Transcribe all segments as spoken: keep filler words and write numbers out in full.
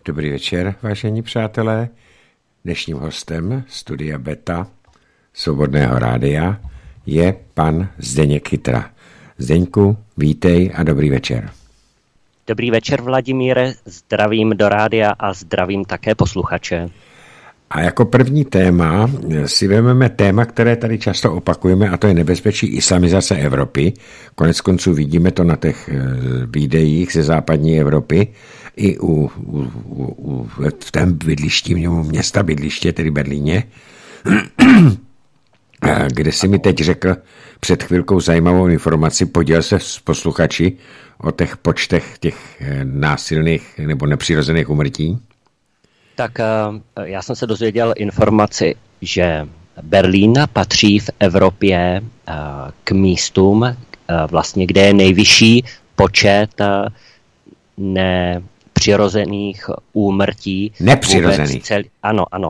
Dobrý večer, vážení přátelé. Dnešním hostem studia Beta Svobodného rádia je pan Zdeněk Chytra. Zdeňku, vítej a dobrý večer. Dobrý večer, Vladimíre, zdravím do rádia a zdravím také posluchače. A jako první téma si vezmeme téma, které tady často opakujeme, a to je nebezpečí islamizace Evropy. Konec konců vidíme to na těch videích ze západní Evropy i u, u, u, v tom bydlišti, města bydliště, tedy Berlíně, kde si mi teď řekl před chvilkou zajímavou informaci, podělil se s posluchači o těch počtech těch násilných nebo nepřirozených úmrtí. Tak já jsem se dozvěděl informaci, že Berlín patří v Evropě k místům, vlastně, kde je nejvyšší počet nepřirozených úmrtí. Nepřirozených. Celý, ano, ano.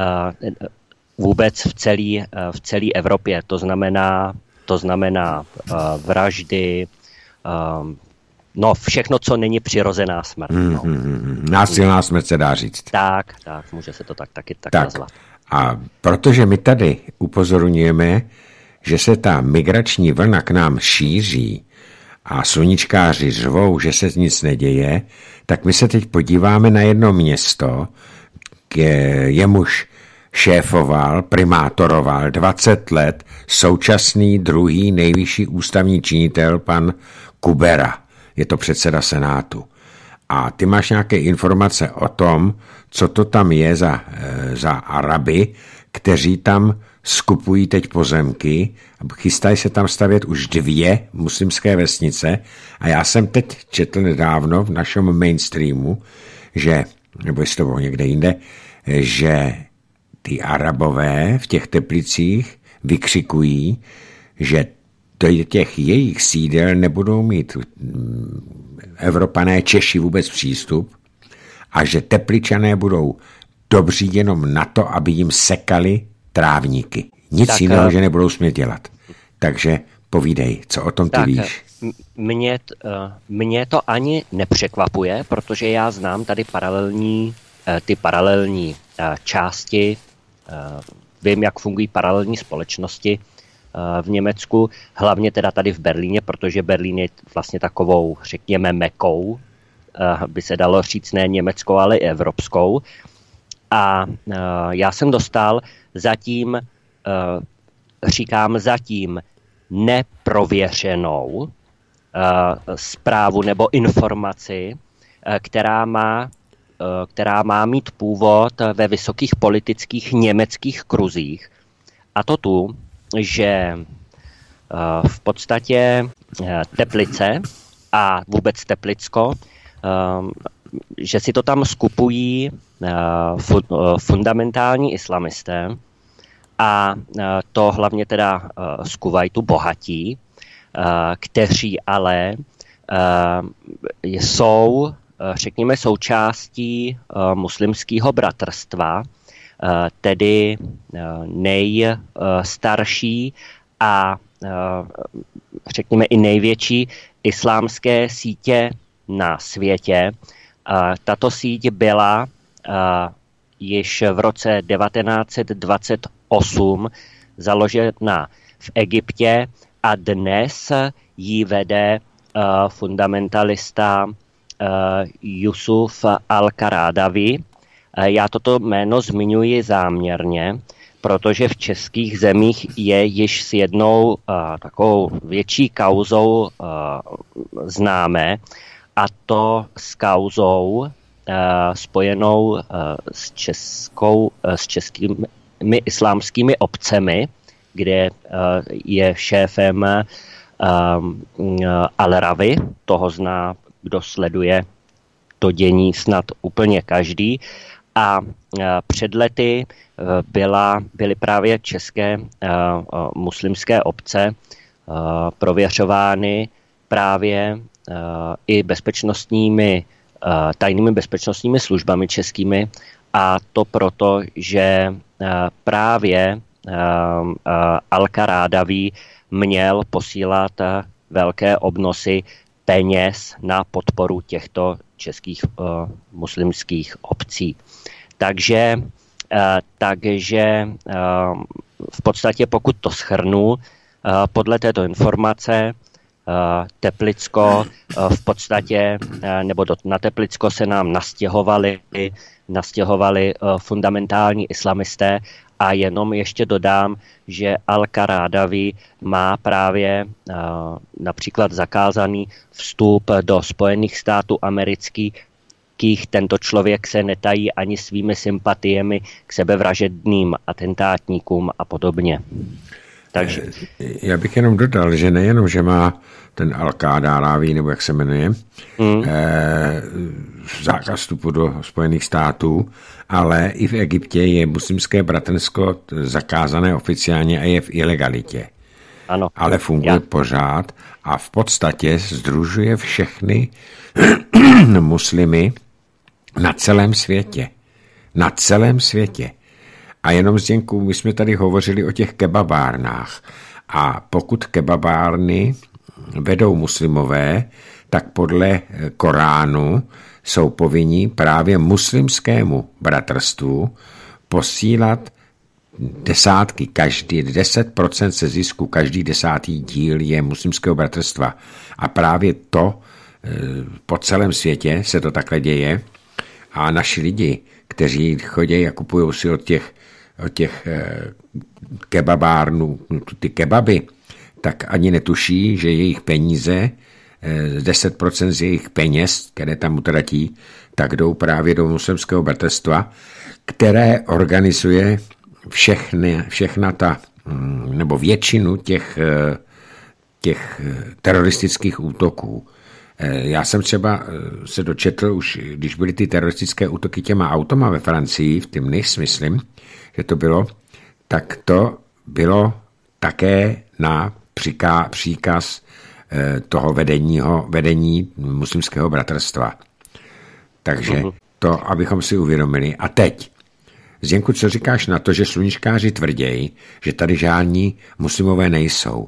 Vůbec v celé v celé Evropě. To znamená, to znamená vraždy, no, všechno, co není přirozená smrt. No. Mm-hmm. Násilná smrt se dá říct. Tak, tak, může se to tak taky tak, tak nazvat. A protože my tady upozorňujeme, že se ta migrační vlna k nám šíří a sluníčkáři řvou, že se nic neděje, tak my se teď podíváme na jedno město, jemuž šéfoval, primátoroval dvacet let současný druhý nejvyšší ústavní činitel pan Kubera. Je to předseda Senátu. A ty máš nějaké informace o tom, co to tam je za, za Araby, kteří tam skupují teď pozemky, chystají se tam stavět už dvě muslimské vesnice. A já jsem teď četl nedávno v našem mainstreamu, že, nebo jestli to bylo někde jinde, že ty Arabové v těch Teplicích vykřikují, že do těch jejich sídel nebudou mít Evropané, Češi vůbec přístup a že Tepličané budou dobří jenom na to, aby jim sekali trávníky. Nic tak, jiného, že nebudou smět dělat. Takže povídej, co o tom ty tak, víš. Mě, mě to ani nepřekvapuje, protože já znám tady paralelní, ty paralelní části, vím, jak fungují paralelní společnosti v Německu, hlavně teda tady v Berlíně, protože Berlín je vlastně takovou, řekněme, mekou, by se dalo říct ne německou, ale i evropskou. A já jsem dostal zatím, říkám zatím, neprověřenou zprávu nebo informaci, která má, která má mít původ ve vysokých politických německých kruzích. A to tu, že v podstatě Teplice a vůbec Teplicko, že si to tam skupují fundamentální islamisté a to hlavně teda z Kuvajtu bohatí, kteří ale jsou, řekněme, součástí muslimského bratrstva, tedy nejstarší a řekněme i největší islámské sítě na světě. Tato síť byla již v roce devatenáct set dvacet osm založena v Egyptě a dnes ji vede fundamentalista Jusuf al-Qaradawi. Já toto jméno zmiňuji záměrně, protože v českých zemích je již s jednou uh, takovou větší kauzou uh, známé, a to s kauzou uh, spojenou uh, s, českou, uh, s českými islámskými obcemi, kde uh, je šéfem uh, Al-Rawi, toho zná, kdo sleduje to dění snad úplně každý. A před lety byla, byly právě české muslimské obce prověřovány právě i bezpečnostními, tajnými bezpečnostními službami českými, a to proto, že právě Al-Qaradawi měl posílat velké obnosy peněz na podporu těchto českých uh, muslimských obcí. Takže, uh, takže uh, v podstatě, pokud to shrnu, uh, podle této informace uh, Teplicko uh, v podstatě, uh, nebo do, na Teplicko se nám nastěhovali, nastěhovali uh, fundamentální islamisté. A jenom ještě dodám, že Al-Karádaví má právě uh, například zakázaný vstup do Spojených států amerických. Tento člověk se netají ani svými sympatiemi k sebevražedným atentátníkům a podobně. Takže... Já bych jenom dodal, že nejenom, že má ten Al-Karádaví, nebo jak se jmenuje, hmm. eh, zákaz vstupu do Spojených států, ale i v Egyptě je muslimské bratrstvo zakázané oficiálně a je v ilegalitě. Ano. Ale funguje Já. pořád a v podstatě sdružuje všechny muslimy na celém světě. Na celém světě. A jenom Zděnku, my jsme tady hovořili o těch kebabárnách. A pokud kebabárny vedou muslimové, tak podle Koránu jsou povinni právě muslimskému bratrstvu posílat desátky, každý deset procent se zisku, každý desátý díl je muslimského bratrstva. A právě to po celém světě se to takhle děje. A naši lidi, kteří chodí a kupují si od těch, od těch kebabárnů ty kebaby, tak ani netuší, že jejich peníze, deset procent z jejich peněz, které tam utratí, tak jdou právě do muslimského bratrstva, které organizuje všechny, všechna ta, nebo většinu těch, těch teroristických útoků. Já jsem třeba se dočetl, už když byly ty teroristické útoky těma automa ve Francii, v tím Nice, myslím, že to bylo, tak to bylo také na přiká, příkaz toho vedeního, vedení muslimského bratrstva. Takže to, abychom si uvědomili. A teď, Zdenku, co říkáš na to, že sluníčkáři tvrdějí, že tady žádní muslimové nejsou?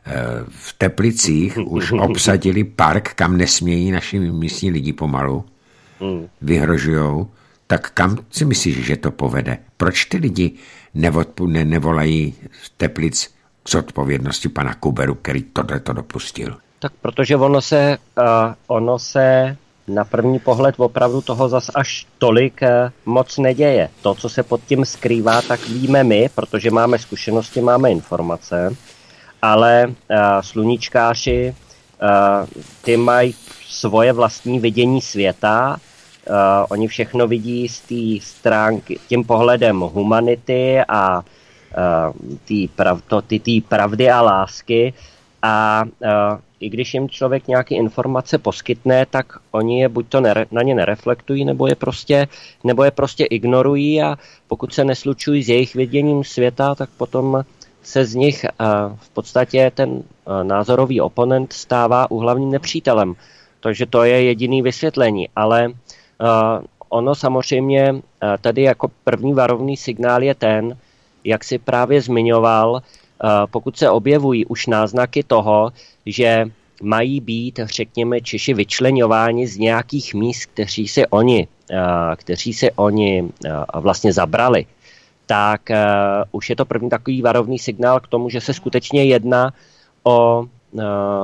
V Teplicích už obsadili park, kam nesmějí naši místní lidi pomalu. Vyhrožujou. Tak kam si myslíš, že to povede? Proč ty lidi nevodpu, ne, nevolají v Teplic k zodpovědnosti pana Kuberu, který tohle to dopustil? Tak protože ono se, uh, ono se na první pohled opravdu toho zas až tolik uh, moc neděje. To, co se pod tím skrývá, tak víme my, protože máme zkušenosti, máme informace, ale uh, sluníčkáři, uh, ty mají svoje vlastní vidění světa. Uh, oni všechno vidí z té stránky, tím pohledem humanity a uh, tý prav, to, ty, tý pravdy a lásky. A uh, i když jim člověk nějaké informace poskytne, tak oni je buď to nere, na ně nereflektují, nebo je, prostě, nebo je prostě ignorují, a pokud se neslučují s jejich viděním světa, tak potom se z nich uh, v podstatě ten uh, názorový oponent stává úhlavním nepřítelem. Takže to je jediný vysvětlení, ale Uh, ono samozřejmě uh, tady jako první varovný signál je ten, jak si právě zmiňoval, uh, pokud se objevují už náznaky toho, že mají být, řekněme, Češi vyčleňováni z nějakých míst, kteří si oni, uh, kteří si oni uh, vlastně zabrali, tak uh, už je to první takový varovný signál k tomu, že se skutečně jedná o uh,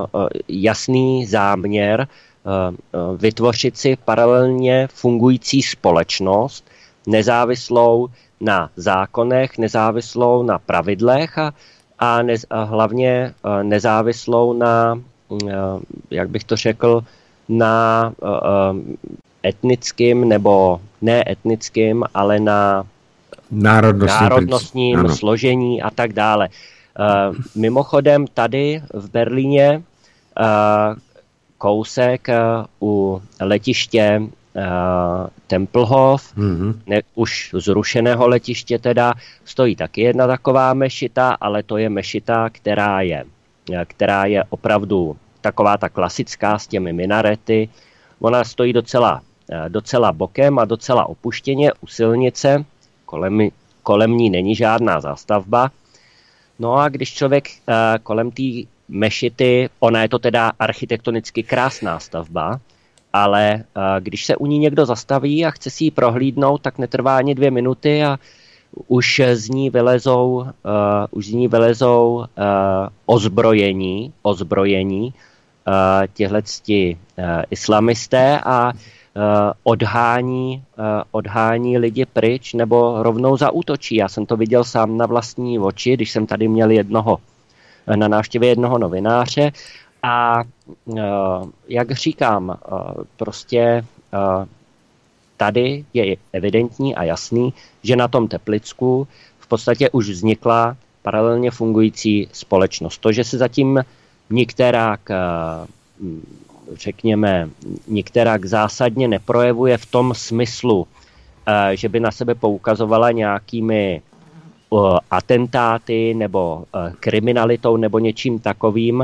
jasný záměr vytvořit si paralelně fungující společnost, nezávislou na zákonech, nezávislou na pravidlech a, a, nez, a hlavně nezávislou na, jak bych to řekl, na etnickým nebo ne etnickým, ale na národnostním, národnostním složení a tak dále. Mimochodem tady v Berlíně kousek u letiště uh, Tempelhof, mm-hmm. ne, už zrušeného letiště teda, stojí taky jedna taková mešita, ale to je mešita, která je, která je opravdu taková ta klasická s těmi minarety. Ona stojí docela, docela bokem a docela opuštěně u silnice, kolem, kolem ní není žádná zástavba. No a když člověk uh, kolem té mešity, ona je to teda architektonicky krásná stavba, ale když se u ní někdo zastaví a chce si ji prohlídnout, tak netrvá ani dvě minuty a už z ní vylezou, uh, už z ní vylezou uh, ozbrojení, ozbrojení uh, těhleti uh, islamisté a uh, odhání, uh, odhání lidi pryč nebo rovnou zaútočí. Já jsem to viděl sám na vlastní oči, když jsem tady měl jednoho na návštěvě jednoho novináře a uh, jak říkám, uh, prostě uh, tady je evidentní a jasný, že na tom Teplicku v podstatě už vznikla paralelně fungující společnost. To, že se zatím některák, řekněme, některák zásadně neprojevuje v tom smyslu, že by na sebe poukazovala nějakými atentáty nebo kriminalitou nebo něčím takovým,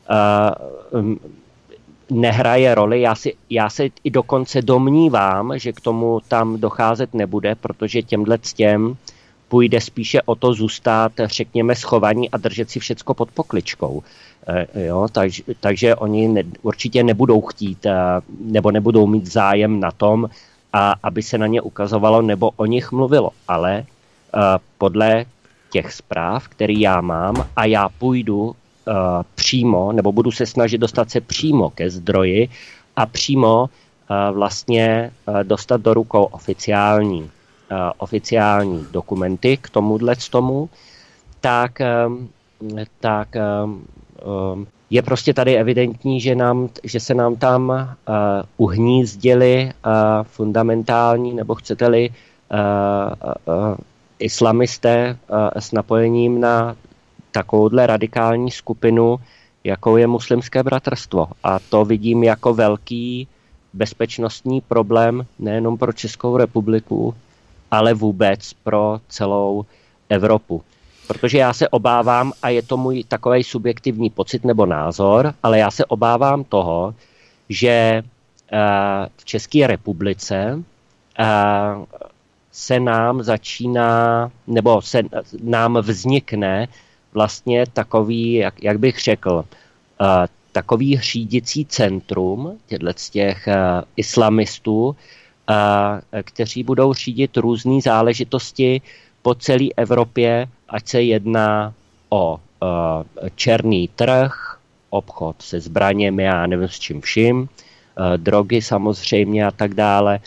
nehraje roli. Já, si, já se i dokonce domnívám, že k tomu tam docházet nebude, protože těmhle těm půjde spíše o to zůstat, řekněme, schovaní a držet si všecko pod pokličkou. E, jo, takže, takže oni ne, určitě nebudou chtít nebo nebudou mít zájem na tom, a, aby se na ně ukazovalo nebo o nich mluvilo. Ale a, podle těch zpráv, které já mám, a já půjdu Uh, přímo, nebo budu se snažit dostat se přímo ke zdroji a přímo uh, vlastně uh, dostat do rukou oficiální, uh, oficiální dokumenty k tomuhle tomu, tak, um, tak um, um, je prostě tady evidentní, že, nám, že se nám tam uh, uhnízdili uh, fundamentální, nebo chcete-li uh, uh, islamisté uh, s napojením na takovouhle radikální skupinu, jakou je muslimské bratrstvo. A to vidím jako velký bezpečnostní problém nejenom pro Českou republiku, ale vůbec pro celou Evropu. Protože já se obávám, a je to můj takovej subjektivní pocit nebo názor, ale já se obávám toho, že v České republice se nám začíná, nebo se nám vznikne vlastně takový, jak, jak bych řekl, uh, takový řídicí centrum těchto těch uh, islamistů, uh, kteří budou řídit různé záležitosti po celé Evropě, ať se jedná o uh, černý trh, obchod se zbraněmi, já nevím s čím vším, uh, drogy samozřejmě a tak dále,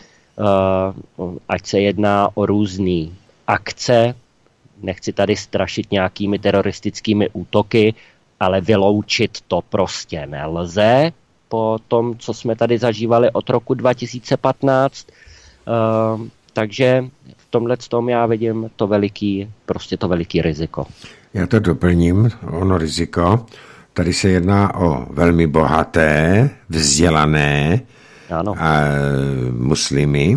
uh, ať se jedná o různé akce. Nechci tady strašit nějakými teroristickými útoky, ale vyloučit to prostě nelze po tom, co jsme tady zažívali od roku dva tisíce patnáct. Uh, takže v tomhle tom já vidím to veliký, prostě to veliký riziko. Já to doplním, ono riziko. Tady se jedná o velmi bohaté, vzdělané ano. A muslimy.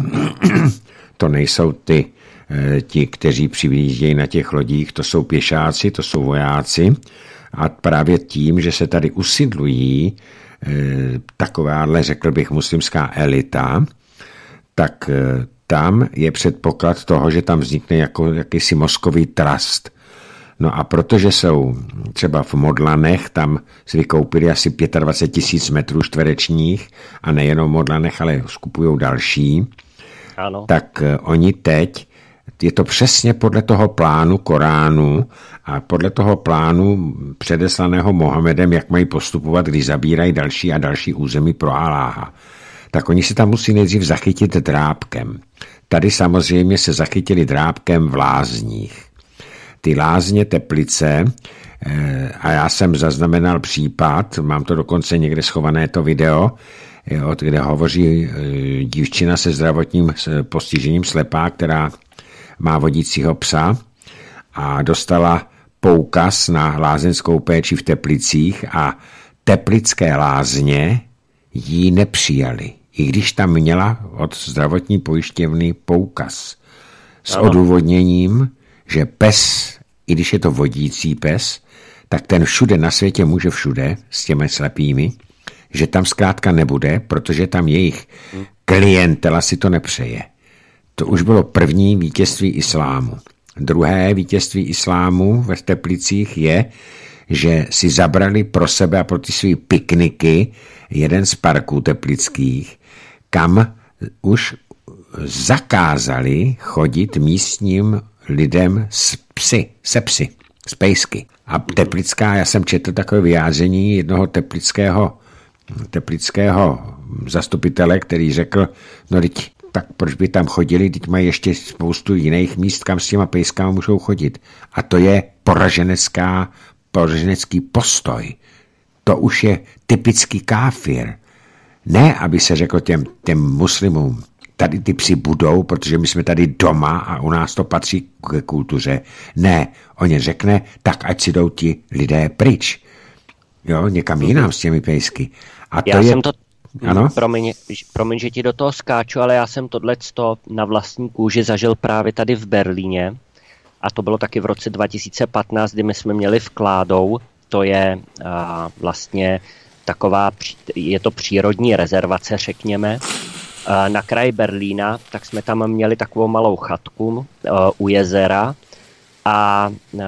To nejsou ty ti, kteří přijíždějí na těch lodích, to jsou pěšáci, to jsou vojáci a právě tím, že se tady usidlují e, takováhle, řekl bych, muslimská elita, tak e, tam je předpoklad toho, že tam vznikne jako jakýsi mozkový trust. No a protože jsou třeba v Modlanech, tam si vykoupili asi dvacet pět tisíc metrů čtverečních a nejenom v Modlanech, ale skupují další, ano. Tak e, oni teď je to přesně podle toho plánu Koránu a podle toho plánu předeslaného Mohamedem, jak mají postupovat, když zabírají další a další území pro Aláha. Tak oni se tam musí nejdřív zachytit drábkem. Tady samozřejmě se zachytili drábkem v lázních. Ty lázně Teplice, a já jsem zaznamenal případ, mám to dokonce někde schované to video, kde hovoří dívčina se zdravotním postižením slepá, která má vodícího psa a dostala poukaz na lázeňskou péči v Teplicích a teplické lázně jí nepřijali, i když tam měla od zdravotní pojišťovny poukaz s ano. odůvodněním, že pes, i když je to vodící pes, tak ten všude na světě může všude s těmi slepými, že tam zkrátka nebude, protože tam jejich klientela si to nepřeje. To už bylo první vítězství islámu. Druhé vítězství islámu ve Teplicích je, že si zabrali pro sebe a pro ty svý pikniky jeden z parků teplických, kam už zakázali chodit místním lidem s psy, se psy, s pejsky. A teplická, já jsem četl takové vyjádření jednoho teplického, teplického zastupitele, který řekl, no teď, tak proč by tam chodili, teď mají ještě spoustu jiných míst, kam s těma pejskama můžou chodit. A to je poraženecká, poraženecký postoj. To už je typický káfir. Ne, aby se řeklo těm, těm muslimům, tady ty psi budou, protože my jsme tady doma a u nás to patří k kultuře. Ne, on je řekne, tak ať si jdou ti lidé pryč. Jo, někam jinam s těmi pejsky. A to já je... jsem to... Ano? Promiň, promiň, že ti do toho skáču, ale já jsem tohleto na vlastní kůži zažil právě tady v Berlíně. A to bylo taky v roce dva tisíce patnáct, kdy my jsme měli v Kládou. To je a, vlastně taková, je to přírodní rezervace, řekněme, a, na kraji Berlína. Tak jsme tam měli takovou malou chatku a, u jezera. A, a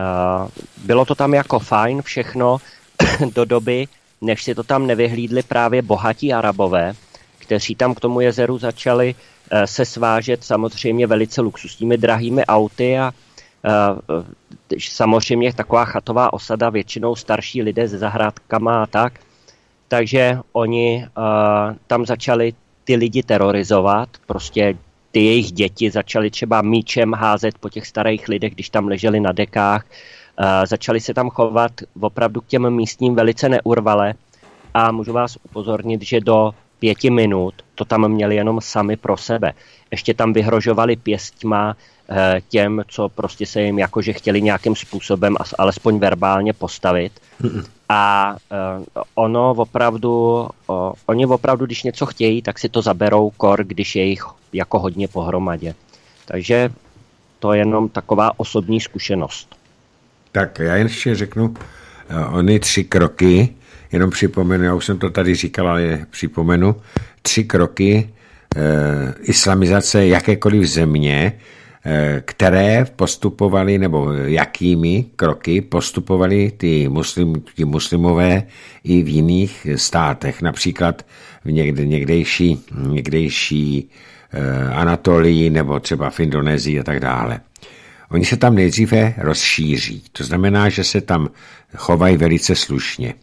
bylo to tam jako fajn všechno do doby, než si to tam nevyhlídli právě bohatí Arabové, kteří tam k tomu jezeru začali uh, se svážet samozřejmě velice luxusními drahými auty a uh, samozřejmě taková chatová osada, většinou starší lidé se zahrádkama a tak. Takže oni uh, tam začali ty lidi terorizovat, prostě ty jejich děti začaly třeba míčem házet po těch starých lidech, když tam leželi na dekách. Uh, začali se tam chovat opravdu k těm místním velice neurvale a můžu vás upozornit, že do pěti minut to tam měli jenom sami pro sebe. Ještě tam vyhrožovali pěstma uh, těm, co prostě se jim jakože chtěli nějakým způsobem alespoň verbálně postavit. Mm-mm. A uh, ono opravdu, uh, oni opravdu, když něco chtějí, tak si to zaberou kor, když je jich jako hodně pohromadě. Takže to je jenom taková osobní zkušenost. Tak já jen ještě řeknu, ony tři kroky, jenom připomenu, já už jsem to tady říkal, ale připomenu, tři kroky e, islamizace jakékoliv země, e, které postupovaly, nebo jakými kroky postupovaly ty, muslim, ty muslimové i v jiných státech, například v někde, někdejší, někdejší e, Anatolii nebo třeba v Indonésii a tak dále. Oni se tam nejdříve rozšíří. To znamená, že se tam chovají velice slušně.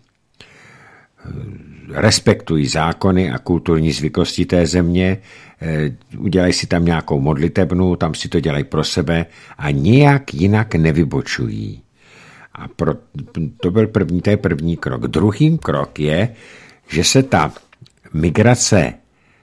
Respektují zákony a kulturní zvyklosti té země, udělají si tam nějakou modlitebnu, tam si to dělají pro sebe a nijak jinak nevybočují. A pro, to byl první, to je první krok. Druhým krok je, že se ta migrace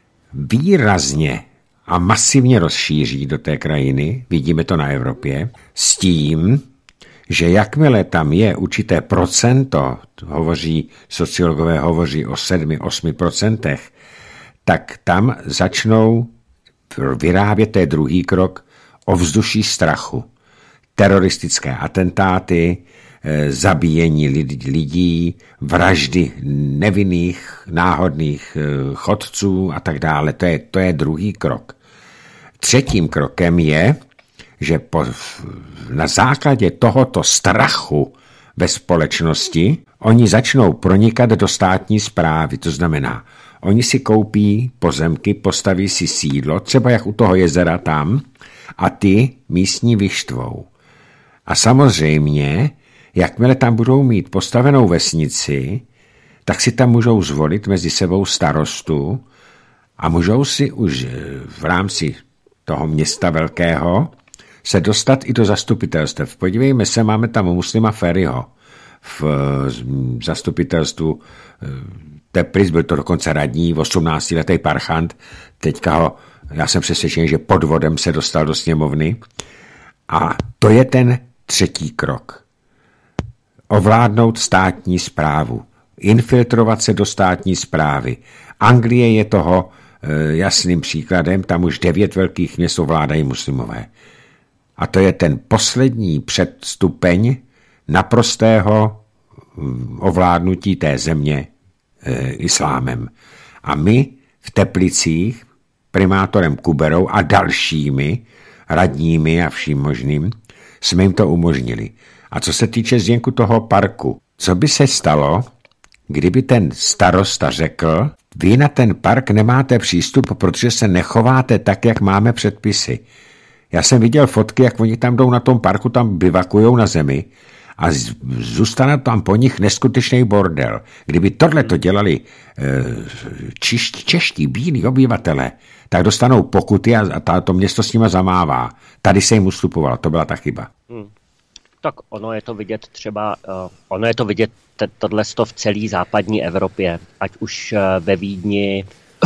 výrazně a masivně rozšíří do té krajiny, vidíme to na Evropě, s tím, že jakmile tam je určité procento, hovoří, sociologové hovoří o sedmi, osmi procentech, tak tam začnou vyrábět, to je druhý krok, ovzduší strachu. Teroristické atentáty, zabíjení lidí, vraždy nevinných, náhodných chodců a tak dále. To je, to je druhý krok. Třetím krokem je, že po, na základě tohoto strachu ve společnosti oni začnou pronikat do státní správy. To znamená, oni si koupí pozemky, postaví si sídlo, třeba jak u toho jezera tam, a ty místní vyštvou. A samozřejmě, jakmile tam budou mít postavenou vesnici, tak si tam můžou zvolit mezi sebou starostu a můžou si už v rámci toho města velkého se dostat i do zastupitelstev. Podívejme se, máme tam muslima Ferryho v zastupitelstvu Teplic, byl to dokonce radní, osmnáctiletý parchant, teďka ho, já jsem přesvědčen, že podvodem se dostal do sněmovny. A to je ten třetí krok. Ovládnout státní správu, infiltrovat se do státní správy. Anglie je toho e, jasným příkladem, tam už devět velkých měst ovládají muslimové. A to je ten poslední předstupeň naprostého ovládnutí té země e, islámem. A my v Teplicích, primátorem Kuberou a dalšími radními a vším možným, jsme jim to umožnili. A co se týče zděnku toho parku, co by se stalo, kdyby ten starosta řekl, vy na ten park nemáte přístup, protože se nechováte tak, jak máme předpisy. Já jsem viděl fotky, jak oni tam jdou na tom parku, tam bivakujou na zemi a zůstane tam po nich neskutečný bordel. Kdyby tohle to dělali čiští, čeští, bílí obyvatele, tak dostanou pokuty a ta, to město s nima zamává. Tady se jim ustupovalo, to byla ta chyba. Hmm. Tak ono je to vidět třeba, uh, ono je to vidět tohle v celé západní Evropě, ať už uh, ve Vídni,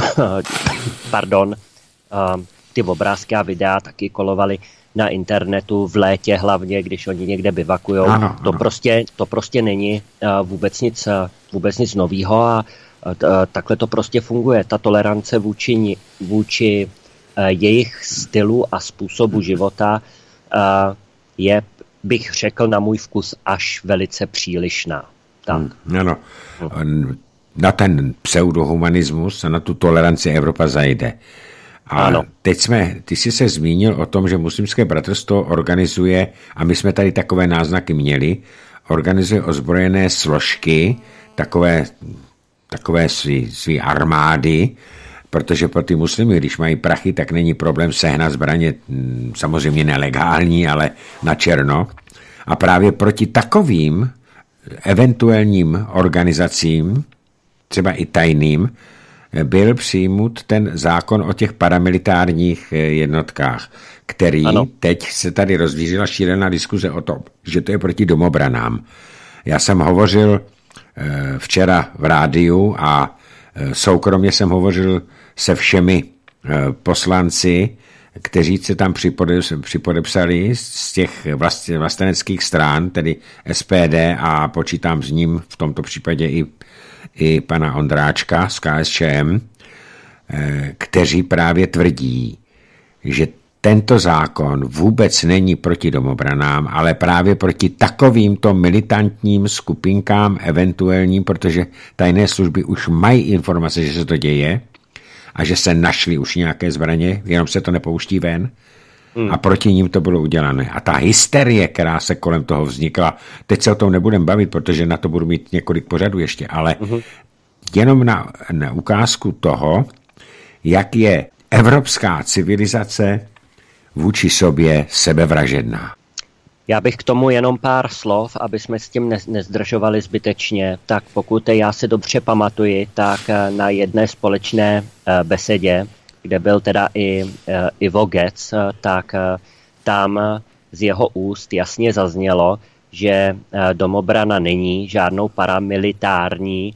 pardon, uh, ty obrázky a videa taky kolovaly na internetu v létě hlavně, když oni někde bivakujou. Ano, ano. To prostě, to prostě není uh, vůbec nic, uh, vůbec nic novýho a uh, takhle to prostě funguje. Ta tolerance vůči, vůči uh, jejich stylu a způsobu života uh, je, bych řekl, na můj vkus až velice přílišná. Tak. Hmm, ano. Hmm. Na ten pseudohumanismus a na tu toleranci Evropa zajde. A ano. Teď jsme, ty jsi se zmínil o tom, že muslimské bratrstvo organizuje, a my jsme tady takové náznaky měli, organizuje ozbrojené složky, takové, takové svý, svý armády, protože pro ty muslimy, když mají prachy, tak není problém sehnat zbraně, samozřejmě nelegální, ale na černo. A právě proti takovým eventuálním organizacím, třeba i tajným, byl přijmut ten zákon o těch paramilitárních jednotkách, který ano. Teď se tady rozvířila šílená diskuze o tom, že to je proti domobranám. Já jsem hovořil včera v rádiu a soukromně jsem hovořil se všemi poslanci, kteří se tam připodepsali z těch vlasteneckých stran, tedy S P D, a počítám s ním v tomto případě i, i pana Ondráčka z K S Č M, kteří právě tvrdí, že tento zákon vůbec není proti domobranám, ale právě proti takovýmto militantním skupinkám eventuálním, protože tajné služby už mají informace, že se to děje a že se našly už nějaké zbraně, jenom se to nepouští ven. Hmm. A proti ním to bylo udělané. A ta hysterie, která se kolem toho vznikla, teď se o tom nebudem bavit, protože na to budu mít několik pořadů ještě, ale hmm. jenom na, na ukázku toho, jak je evropská civilizace vůči sobě sebevražedná. Já bych k tomu jenom pár slov, aby jsme s tím nezdržovali zbytečně. Tak pokud já si dobře pamatuji, tak na jedné společné besedě, kde byl teda i Ivo Gec, tak tam z jeho úst jasně zaznělo, že domobrana není žádnou paramilitární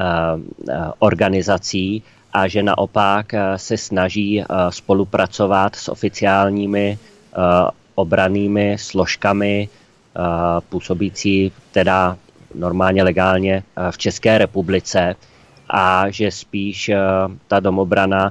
organizací a že naopak se snaží spolupracovat s oficiálními obrannými složkami působící teda normálně legálně v České republice a že spíš ta domobrana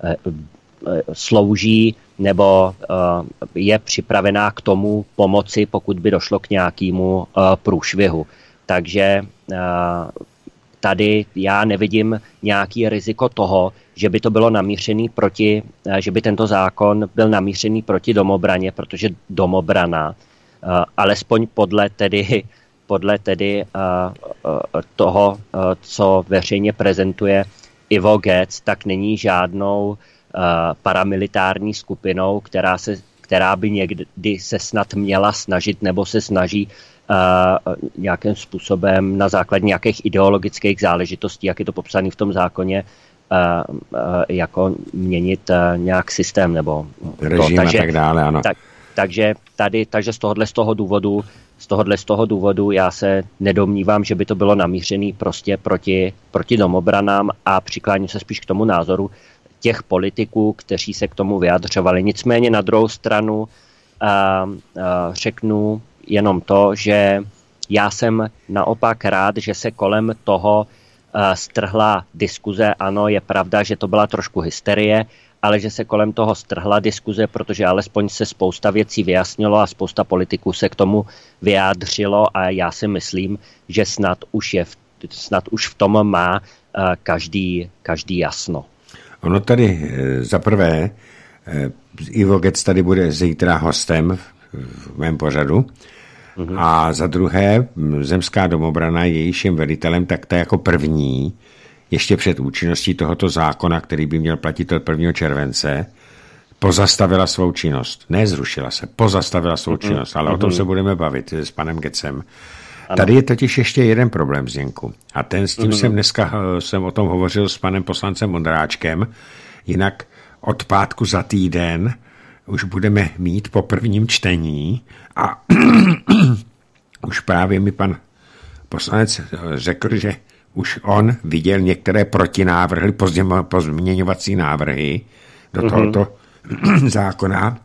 slouží nebo je připravená k tomu pomoci, pokud by došlo k nějakému průšvihu. Takže tady já nevidím nějaký riziko toho, že by to bylo namířený proti, že by tento zákon byl namířený proti domobraně, protože domobrana, alespoň podle tedy, podle tedy toho, co veřejně prezentuje Ivo Gec, tak není žádnou paramilitární skupinou, která, se, která by někdy se snad měla snažit nebo se snaží Uh, nějakým způsobem na základě nějakých ideologických záležitostí, jak je to popsané v tom zákoně, uh, uh, jako měnit uh, nějak systém nebo režim a tak dále, ano. Tak, takže tady, takže z tohohle z toho důvodu, z tohohle z toho důvodu já se nedomnívám, že by to bylo namířené prostě proti, proti domobranám a přikláním se spíš k tomu názoru těch politiků, kteří se k tomu vyjadřovali. Nicméně na druhou stranu uh, uh, řeknu jenom to, že já jsem naopak rád, že se kolem toho uh, strhla diskuze. Ano, je pravda, že to byla trošku hysterie, ale že se kolem toho strhla diskuze, protože alespoň se spousta věcí vyjasnilo a spousta politiků se k tomu vyjádřilo a já si myslím, že snad už, je v, snad už v tom má uh, každý, každý jasno. Ono tady e, za prvé, e, Ivo Gec tady bude zítra hostem v, v mém pořadu Mm-hmm. A za druhé, Zemská domobrana, jejíším velitelem, tak ta jako první, ještě před účinností tohoto zákona, který by měl platit od prvního července, pozastavila svou činnost. Ne zrušila se, pozastavila svou mm-hmm. činnost, ale mm-hmm. o tom se budeme bavit s panem Gecem. Ano. Tady je totiž ještě jeden problém, Zdenku. A ten s tím mm-hmm. jsem dneska jsem o tom hovořil s panem poslancem Mondráčkem. Jinak od pátku za týden už budeme mít po prvním čtení a už právě mi pan poslanec řekl, že už on viděl některé protinávrhy, pozměňovací návrhy do tohoto mm-hmm. zákona,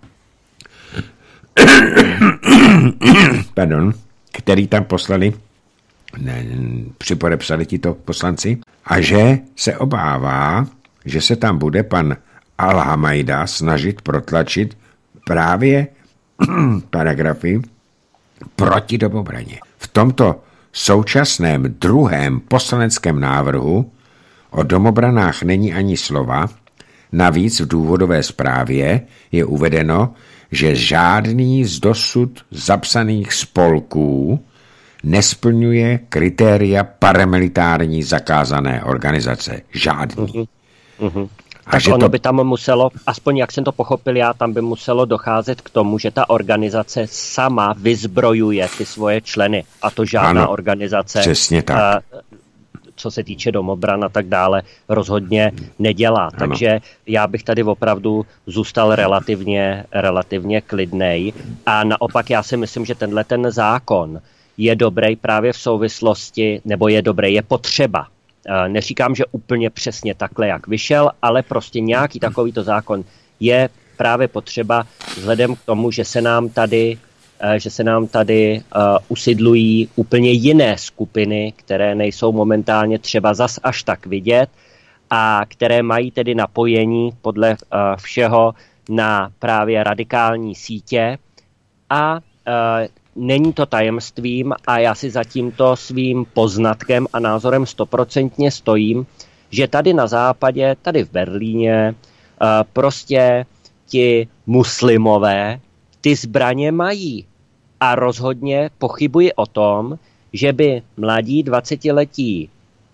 pardon, který tam poslali, ne, připodepsali tito poslanci, a že se obává, že se tam bude pan Al-Hamajda snažit protlačit právě paragrafy proti domobraně. V tomto současném druhém poslaneckém návrhu o domobranách není ani slova, navíc v důvodové zprávě je uvedeno, že žádný z dosud zapsaných spolků nesplňuje kritéria paramilitární zakázané organizace. Žádný. Uh-huh. Uh-huh. A tak ono to by tam muselo, aspoň jak jsem to pochopil já, tam by muselo docházet k tomu, že ta organizace sama vyzbrojuje ty svoje členy. A to žádná ano, organizace, přesně tak. co se týče domobran a tak dále, rozhodně nedělá. Ano. Takže já bych tady opravdu zůstal relativně, relativně klidnej. A naopak já si myslím, že tenhle ten zákon je dobrý právě v souvislosti, nebo je dobrý, je potřeba. Neříkám, že úplně přesně takhle, jak vyšel, ale prostě nějaký takovýto zákon je právě potřeba vzhledem k tomu, že se nám tady, že se nám tady uh, usidlují úplně jiné skupiny, které nejsou momentálně třeba zas až tak vidět a které mají tedy napojení podle uh, všeho na právě radikální sítě a uh, není to tajemstvím a já si za tímto svým poznatkem a názorem stoprocentně stojím, že tady na západě, tady v Berlíně, prostě ti muslimové ty zbraně mají. A rozhodně pochybuji o tom, že by mladí dvacetiletí,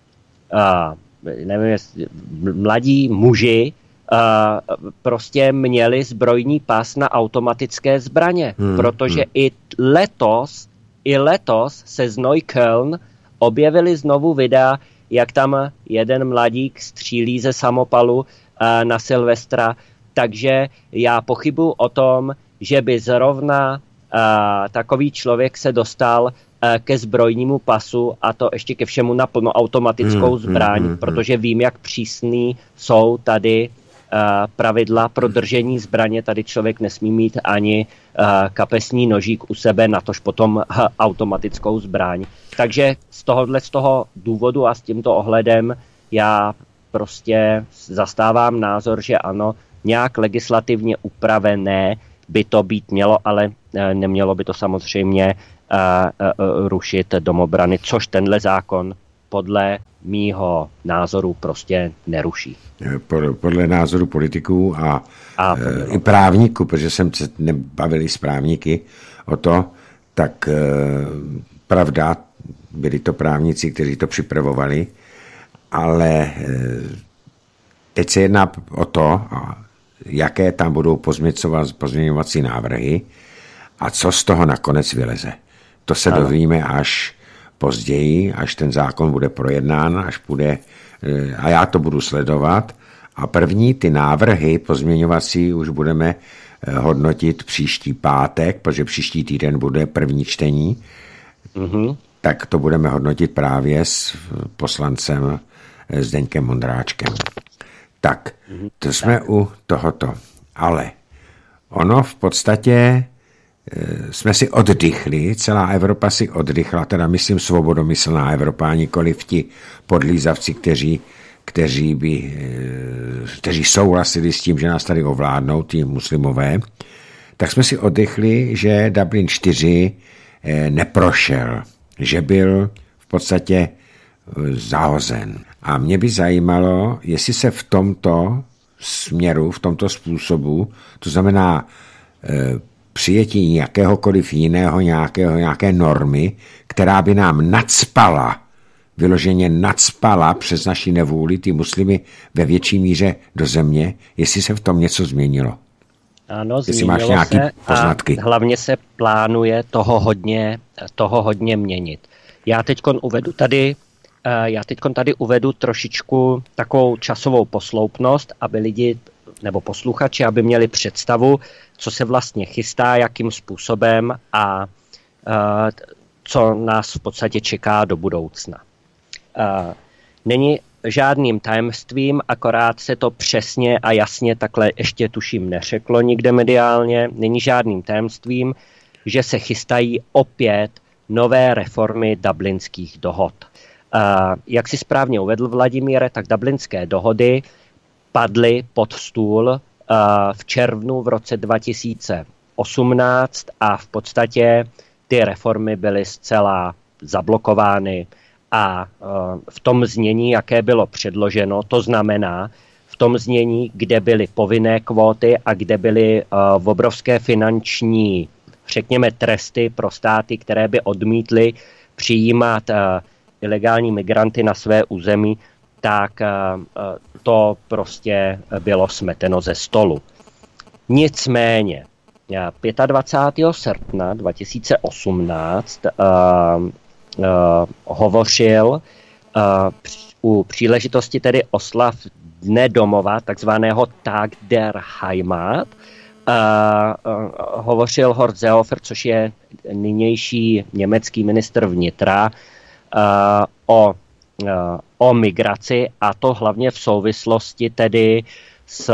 nevím, mladí muži Uh, prostě měli zbrojní pas na automatické zbraně, hmm, protože hmm. i letos, i letos se z Neukölln objevily znovu videa, jak tam jeden mladík střílí ze samopalu uh, na Silvestra, takže já pochybuji o tom, že by zrovna uh, takový člověk se dostal uh, ke zbrojnímu pasu a to ještě ke všemu na plnoautomatickou hmm, zbraň, hmm, hmm, protože vím, jak přísný jsou tady pravidla pro držení zbraně. Tady člověk nesmí mít ani kapesní nožík u sebe, natož potom automatickou zbraň. Takže z tohohle z toho důvodu a s tímto ohledem já prostě zastávám názor, že ano, nějak legislativně upravené by to být mělo, ale nemělo by to samozřejmě rušit domobrany, což tenhle zákon podle mýho názoru prostě neruší. Podle názoru politiků a, a e, i právníků, protože jsem se nebavil i s právníky o to, tak e, pravda, byli to právníci, kteří to připravovali, ale e, teď se jedná o to, jaké tam budou pozměňovací návrhy a co z toho nakonec vyleze. To se ano. dozvíme až později, až ten zákon bude projednán, až bude, a já to budu sledovat. A první ty návrhy pozměňovací už budeme hodnotit příští pátek, protože příští týden bude první čtení, mm-hmm. tak to budeme hodnotit právě s poslancem Zdeňkem Mondráčkem. Tak, to jsme u tohoto. Ale ono v podstatě jsme si oddychli, celá Evropa si oddychla, teda myslím svobodomyslná Evropa, nikoliv ti podlízavci, kteří, kteří, by, kteří souhlasili s tím, že nás tady ovládnou, ti muslimové, tak jsme si oddychli, že Dublin čtyři neprošel, že byl v podstatě zahozen. A mě by zajímalo, jestli se v tomto směru, v tomto způsobu, to znamená přijetí jakéhokoliv jiného, nějakého, nějaké normy, která by nám nacpala, vyloženě nacpala přes naši nevůli ty muslimy ve větší míře do země, jestli se v tom něco změnilo. Ano, jestli změnilo máš nějaký se poznatky. A hlavně se plánuje toho hodně, toho hodně měnit. Já teďkon uvedu tady, já teďkon tady uvedu trošičku takovou časovou posloupnost, aby lidi nebo posluchači, aby měli představu, co se vlastně chystá, jakým způsobem a co nás v podstatě čeká do budoucna. Není žádným tajemstvím, akorát se to přesně a jasně takhle ještě tuším neřeklo nikde mediálně, není žádným tajemstvím, že se chystají opět nové reformy dublinských dohod. Jak si správně uvedl, Vladimíre, tak dublinské dohody padly pod stůl v červnu v roce dva tisíce osmnáct a v podstatě ty reformy byly zcela zablokovány a v tom znění, jaké bylo předloženo, to znamená v tom znění, kde byly povinné kvóty a kde byly obrovské finanční, řekněme, tresty pro státy, které by odmítly přijímat ilegální migranty na své území, tak to prostě bylo smeteno ze stolu. Nicméně dvacátého pátého srpna dva tisíce osmnáct uh, uh, hovořil uh, u příležitosti tedy oslav Dne domova, takzvaného Tag der Heimat, uh, uh, hovořil Horst Seehofer, což je nynější německý ministr vnitra, uh, o, uh, o migraci, a to hlavně v souvislosti tedy s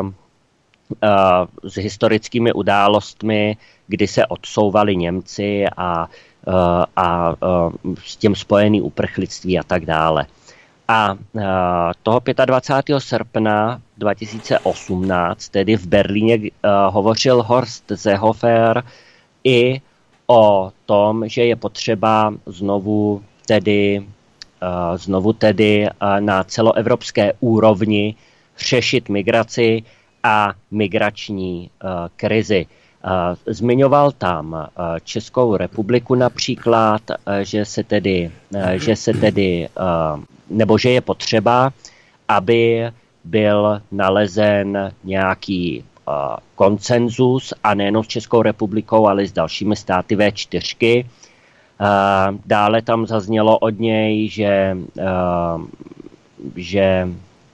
s historickými událostmi, kdy se odsouvali Němci a, a, a s tím spojený uprchlictví a tak dále. A toho dvacátého pátého srpna dva tisíce osmnáct, tedy v Berlíně, hovořil Horst Seehofer i o tom, že je potřeba znovu tedy, znovu tedy na celoevropské úrovni řešit migraci a migrační uh, krizi. Uh, zmiňoval tam uh, Českou republiku například, uh, že se tedy, uh, že se tedy uh, nebo že je potřeba, aby byl nalezen nějaký uh, konsenzus, a nejen s Českou republikou, ale i s dalšími státy vé čtyřky. Uh, dále tam zaznělo od něj, že, uh, že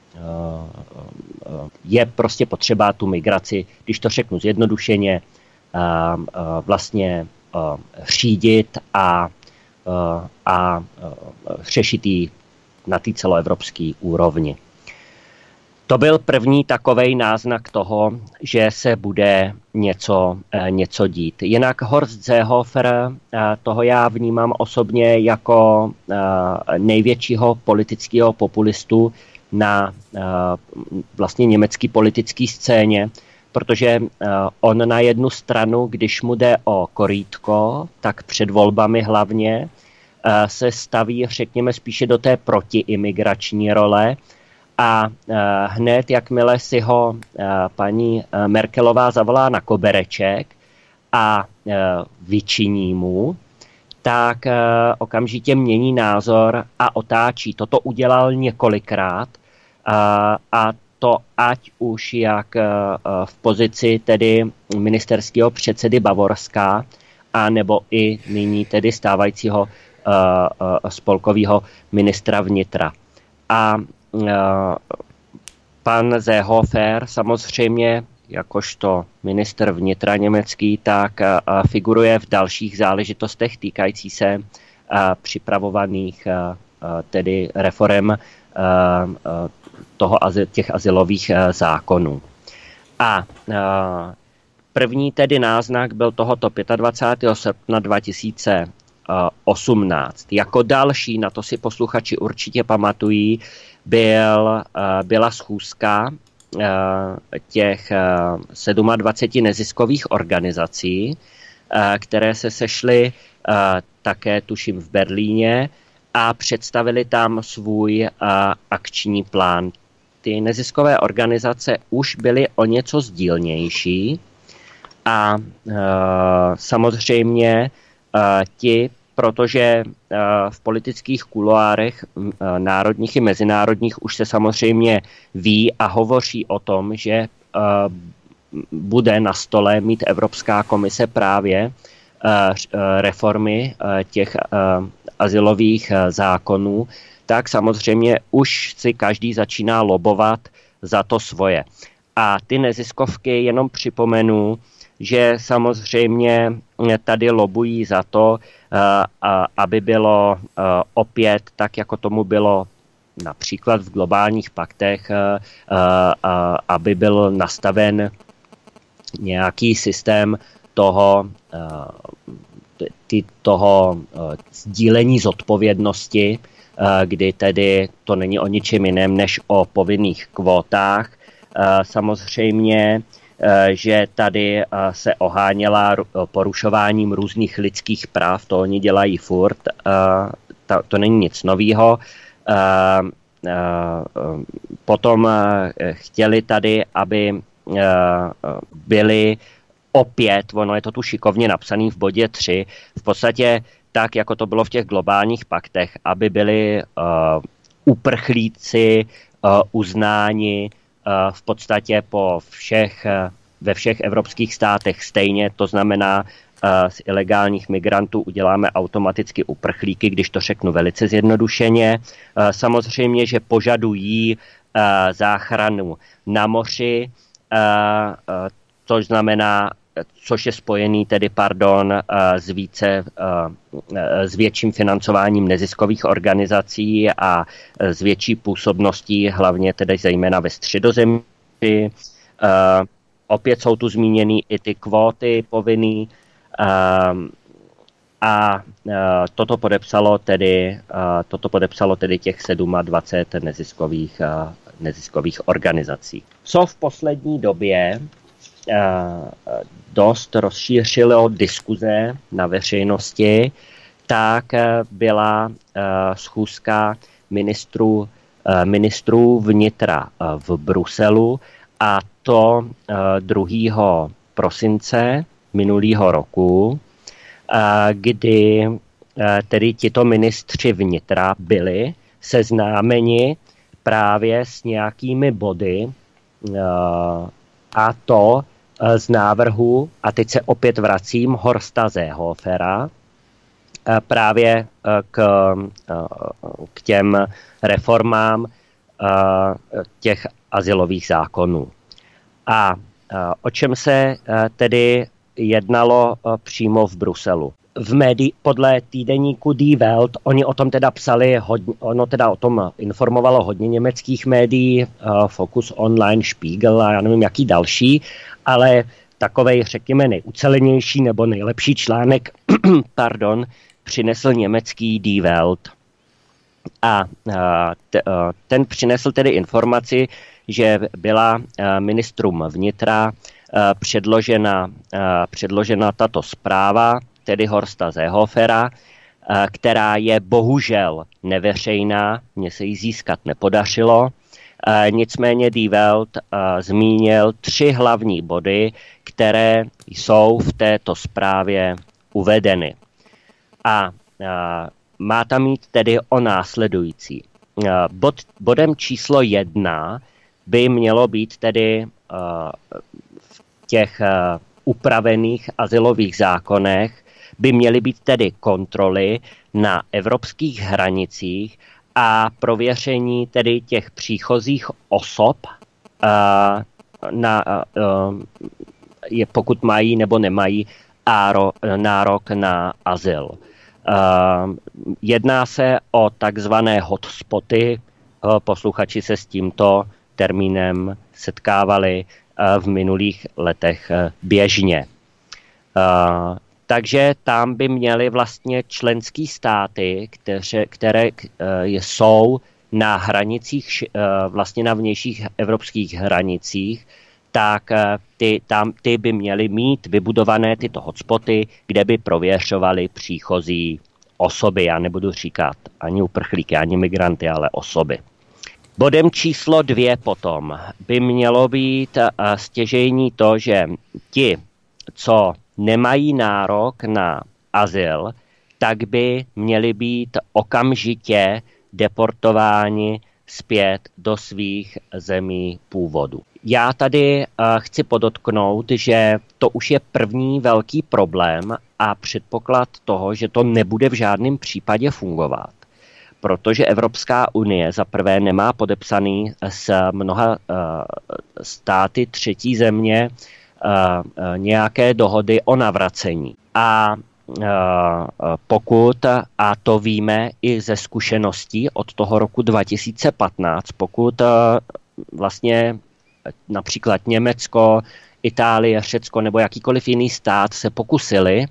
je prostě potřeba tu migraci, když to řeknu zjednodušeně, vlastně řídit a, a řešit ji na té celoevropské úrovni. To byl první takovej náznak toho, že se bude něco, něco dít. Jinak Horst Seehofer, toho já vnímám osobně jako největšího politického populistu na vlastně německé politické scéně, protože on na jednu stranu, když mu jde o korýtko, tak před volbami hlavně se staví, řekněme, spíše do té protiimigrační role, a hned, jakmile si ho paní Merkelová zavolá na kobereček a vyčiní mu, tak okamžitě mění názor a otáčí. Toto udělal několikrát, a, a to ať už jak v pozici tedy ministerského předsedy Bavorska, a nebo i nyní tedy stávajícího spolkového ministra vnitra. A pan Seehofer samozřejmě jakožto ministr vnitra německý, tak figuruje v dalších záležitostech týkající se připravovaných tedy reforem toho, těch azylových zákonů. A první tedy náznak byl tohoto dvacátého pátého srpna dva tisíce osmnáct. Jako další, na to si posluchači určitě pamatují, byl, byla schůzka těch dvaceti sedmi neziskových organizací, které se sešly také tuším v Berlíně a představili tam svůj akční plán. Ty neziskové organizace už byly o něco sdílnější A uh, samozřejmě uh, ti, protože uh, v politických kuloárech uh, národních i mezinárodních už se samozřejmě ví a hovoří o tom, že uh, bude na stole mít Evropská komise právě uh, reformy uh, těch uh, azylových uh, zákonů, tak samozřejmě už si každý začíná lobovat za to svoje. A ty neziskovky, jenom připomenu, že samozřejmě tady lobují za to, aby bylo opět, tak jako tomu bylo například v globálních paktech, aby byl nastaven nějaký systém toho, toho sdílení zodpovědnosti, kdy tedy to není o ničem jiném než o povinných kvótách. Samozřejmě, že tady se oháněla porušováním různých lidských práv, to oni dělají furt, to není nic novýho. Potom chtěli tady, aby byli opět, ono je to tu šikovně napsaný v bodě tři, v podstatě tak, jako to bylo v těch globálních paktech, aby byli uprchlíci uznáni v podstatě po všech, ve všech evropských státech stejně, to znamená, z ilegálních migrantů uděláme automaticky uprchlíky, když to řeknu velice zjednodušeně. Samozřejmě, že požadují záchranu na moři, což znamená, což je spojený tedy, pardon, s, více, s větším financováním neziskových organizací a s větší působností, hlavně tedy zejména ve Středozemí. Opět jsou tu zmíněny i ty kvóty povinný a toto podepsalo tedy, toto podepsalo tedy těch dvacet sedm neziskových, neziskových organizací. Co v poslední době dost rozšířilo diskuze na veřejnosti, tak byla schůzka ministrů, ministrů vnitra v Bruselu, a to druhého prosince minulého roku, kdy tedy tito ministři vnitra byli seznámeni právě s nějakými body, a to z návrhu, a teď se opět vracím, Horsta Seehofera, právě k, k těm reformám těch azylových zákonů. A o čem se tedy jednalo přímo v Bruselu? V médii, podle týdeníku Die Welt, oni o tom teda psali, hodně, ono teda o tom informovalo hodně německých médií, Focus Online, Spiegel a já nevím jaký další, ale takovej, řekněme, nejucelenější nebo nejlepší článek, pardon, přinesl německý Die Welt. A t, ten přinesl tedy informaci, že byla ministrům vnitra předložena, předložena tato zpráva, tedy Horsta Seehofera, která je bohužel neveřejná, mně se ji získat nepodařilo. Nicméně Die Welt zmínil tři hlavní body, které jsou v této zprávě uvedeny. A má tam mít tedy o následující. Bod, bodem číslo jedna by mělo být tedy v těch upravených azylových zákonech by měly být tedy kontroly na evropských hranicích a prověření tedy těch příchozích osob, na, je, pokud mají nebo nemají áro, nárok na azyl. Jedná se o takzvané hotspoty. Posluchači se s tímto termínem setkávali v minulých letech běžně. Takže tam by měly vlastně členské státy, které, které jsou na hranicích, vlastně na vnějších evropských hranicích, tak ty, tam, ty by měly mít vybudované tyto hotspoty, kde by prověřovaly příchozí osoby. Já nebudu říkat ani uprchlíky, ani migranty, ale osoby. Bodem číslo dvě potom by mělo být stěžejní to, že ti co nemají nárok na azyl, tak by měli být okamžitě deportováni zpět do svých zemí původu. Já tady uh, chci podotknout, že to už je první velký problém a předpoklad toho, že to nebude v žádném případě fungovat. Protože Evropská unie za prvé nemá podepsaný s mnoha uh, státy třetí země uh, uh, nějaké dohody o navracení. A uh, pokud, a to víme i ze zkušeností od toho roku dva tisíce patnáct, pokud uh, vlastně například Německo, Itálie, Řecko nebo jakýkoliv jiný stát se pokusili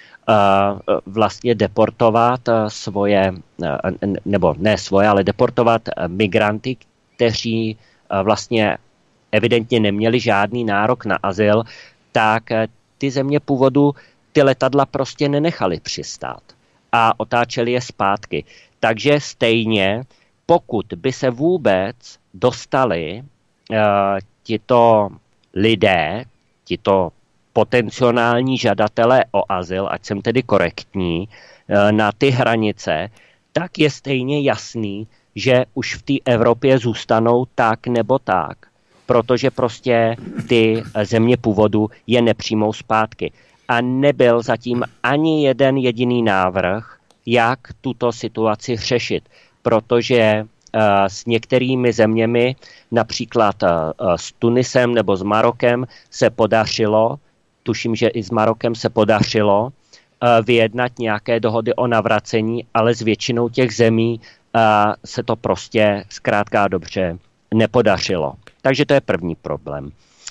uh, vlastně deportovat svoje, uh, nebo ne svoje, ale deportovat migranty, kteří uh, vlastně evidentně neměli žádný nárok na azyl, tak uh, ty země původu ty letadla prostě nenechali přistát a otáčeli je zpátky. Takže stejně, pokud by se vůbec dostali uh, tito lidé, tito potenciální žadatelé o azyl, ať jsem tedy korektní, uh, na ty hranice, tak je stejně jasný, že už v té Evropě zůstanou tak nebo tak, protože prostě ty země původu je nepřijmou zpátky. A nebyl zatím ani jeden jediný návrh, jak tuto situaci řešit, protože uh, s některými zeměmi, například uh, s Tunisem nebo s Marokem, se podařilo, tuším, že i s Marokem se podařilo uh, vyjednat nějaké dohody o navracení, ale s většinou těch zemí uh, se to prostě zkrátka dobře nepodařilo. Takže to je první problém.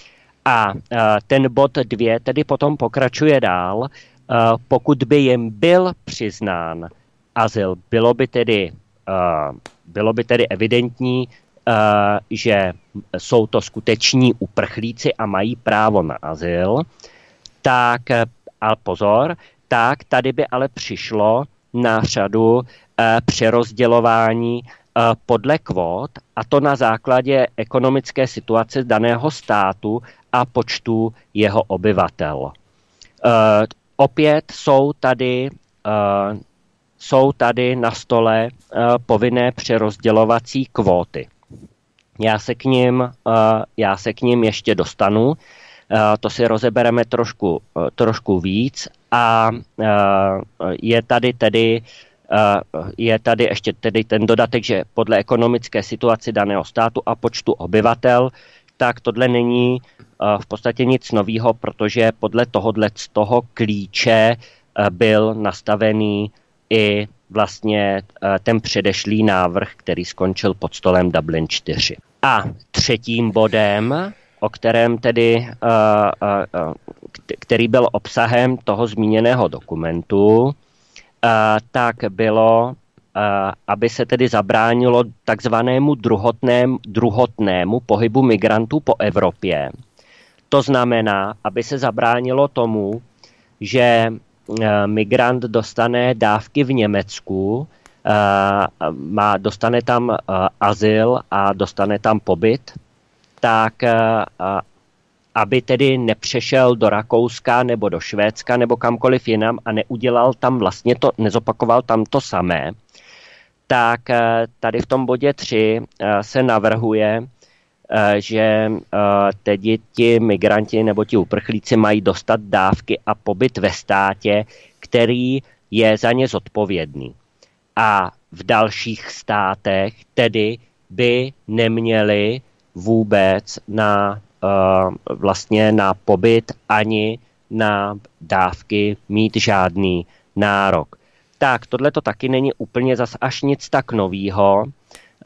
A uh, ten bod dvě tedy potom pokračuje dál. Uh, pokud by jim byl přiznán azyl, bylo by tedy, uh, bylo by tedy evidentní, uh, že jsou to skuteční uprchlíci a mají právo na azyl, tak, ale pozor, tak tady by ale přišlo na řadu uh, přerozdělování uh, podle kvót, a to na základě ekonomické situace daného státu a počtu jeho obyvatel. Uh, opět jsou tady, uh, jsou tady na stole uh, povinné přerozdělovací kvóty. Já se k ním, uh, já se k ním ještě dostanu, uh, to si rozebereme trošku, uh, trošku víc a uh, je tady tedy uh, je tady ještě tedy ten dodatek, že podle ekonomické situace daného státu a počtu obyvatel, tak tohle není uh, v podstatě nic novýho, protože podle tohohle z toho klíče uh, byl nastavený i vlastně uh, ten předešlý návrh, který skončil pod stolem Dublin čtyři. A třetím bodem, o kterém tedy, uh, uh, uh, který byl obsahem toho zmíněného dokumentu, uh, tak bylo, aby se tedy zabránilo takzvanému druhotnému, druhotnému pohybu migrantů po Evropě. To znamená, aby se zabránilo tomu, že migrant dostane dávky v Německu, má, dostane tam azyl a dostane tam pobyt, tak aby tedy nepřešel do Rakouska nebo do Švédska nebo kamkoliv jinam a neudělal tam vlastně to, nezopakoval tam to samé, tak tady v tom bodě tři se navrhuje, že teď ti migranti nebo ti uprchlíci mají dostat dávky a pobyt ve státě, který je za ně zodpovědný. A v dalších státech tedy by neměli vůbec na vlastně na pobyt ani na dávky mít žádný nárok. Tak, tohle to taky není úplně zas až nic tak novýho. Uh,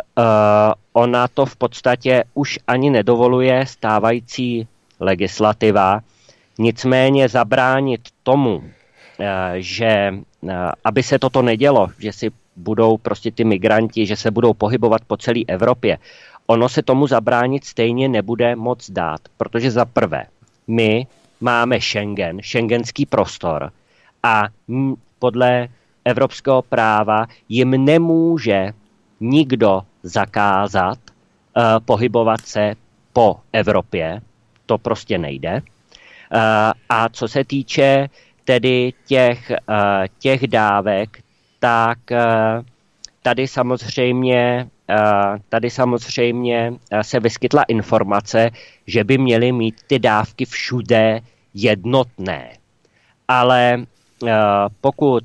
ona to v podstatě už ani nedovoluje stávající legislativa. Nicméně zabránit tomu, uh, že uh, aby se toto nedělo, že si budou prostě ty migranti, že se budou pohybovat po celé Evropě, ono se tomu zabránit stejně nebude moc dát, protože za prvé, my máme Schengen, schengenský prostor a podle evropského práva jim nemůže nikdo zakázat uh, pohybovat se po Evropě. To prostě nejde. A co se týče tedy těch, těch dávek, tak tady samozřejmě, tady samozřejmě se vyskytla informace, že by měly mít ty dávky všude jednotné. Ale pokud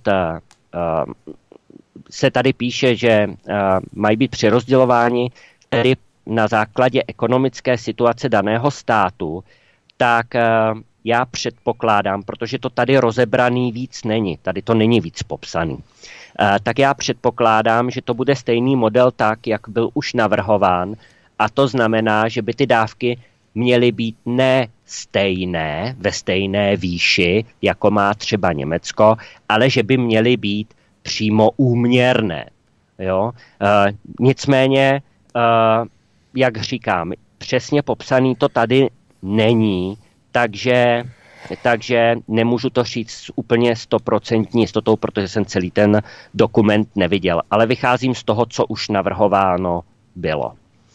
se tady píše, že mají být přerozdělováni tedy na základě ekonomické situace daného státu, tak já předpokládám, protože to tady rozebraný víc není, tady to není víc popsaný, tak já předpokládám, že to bude stejný model tak, jak byl už navrhován, a to znamená, že by ty dávky měly být ne stejné, ve stejné výši, jako má třeba Německo, ale že by měly být přímo úměrné. Jo? E, nicméně, e, jak říkám, přesně popsaný to tady není, takže, takže nemůžu to říct s úplně stoprocentní jistotou, protože jsem celý ten dokument neviděl. Ale vycházím z toho, co už navrhováno bylo.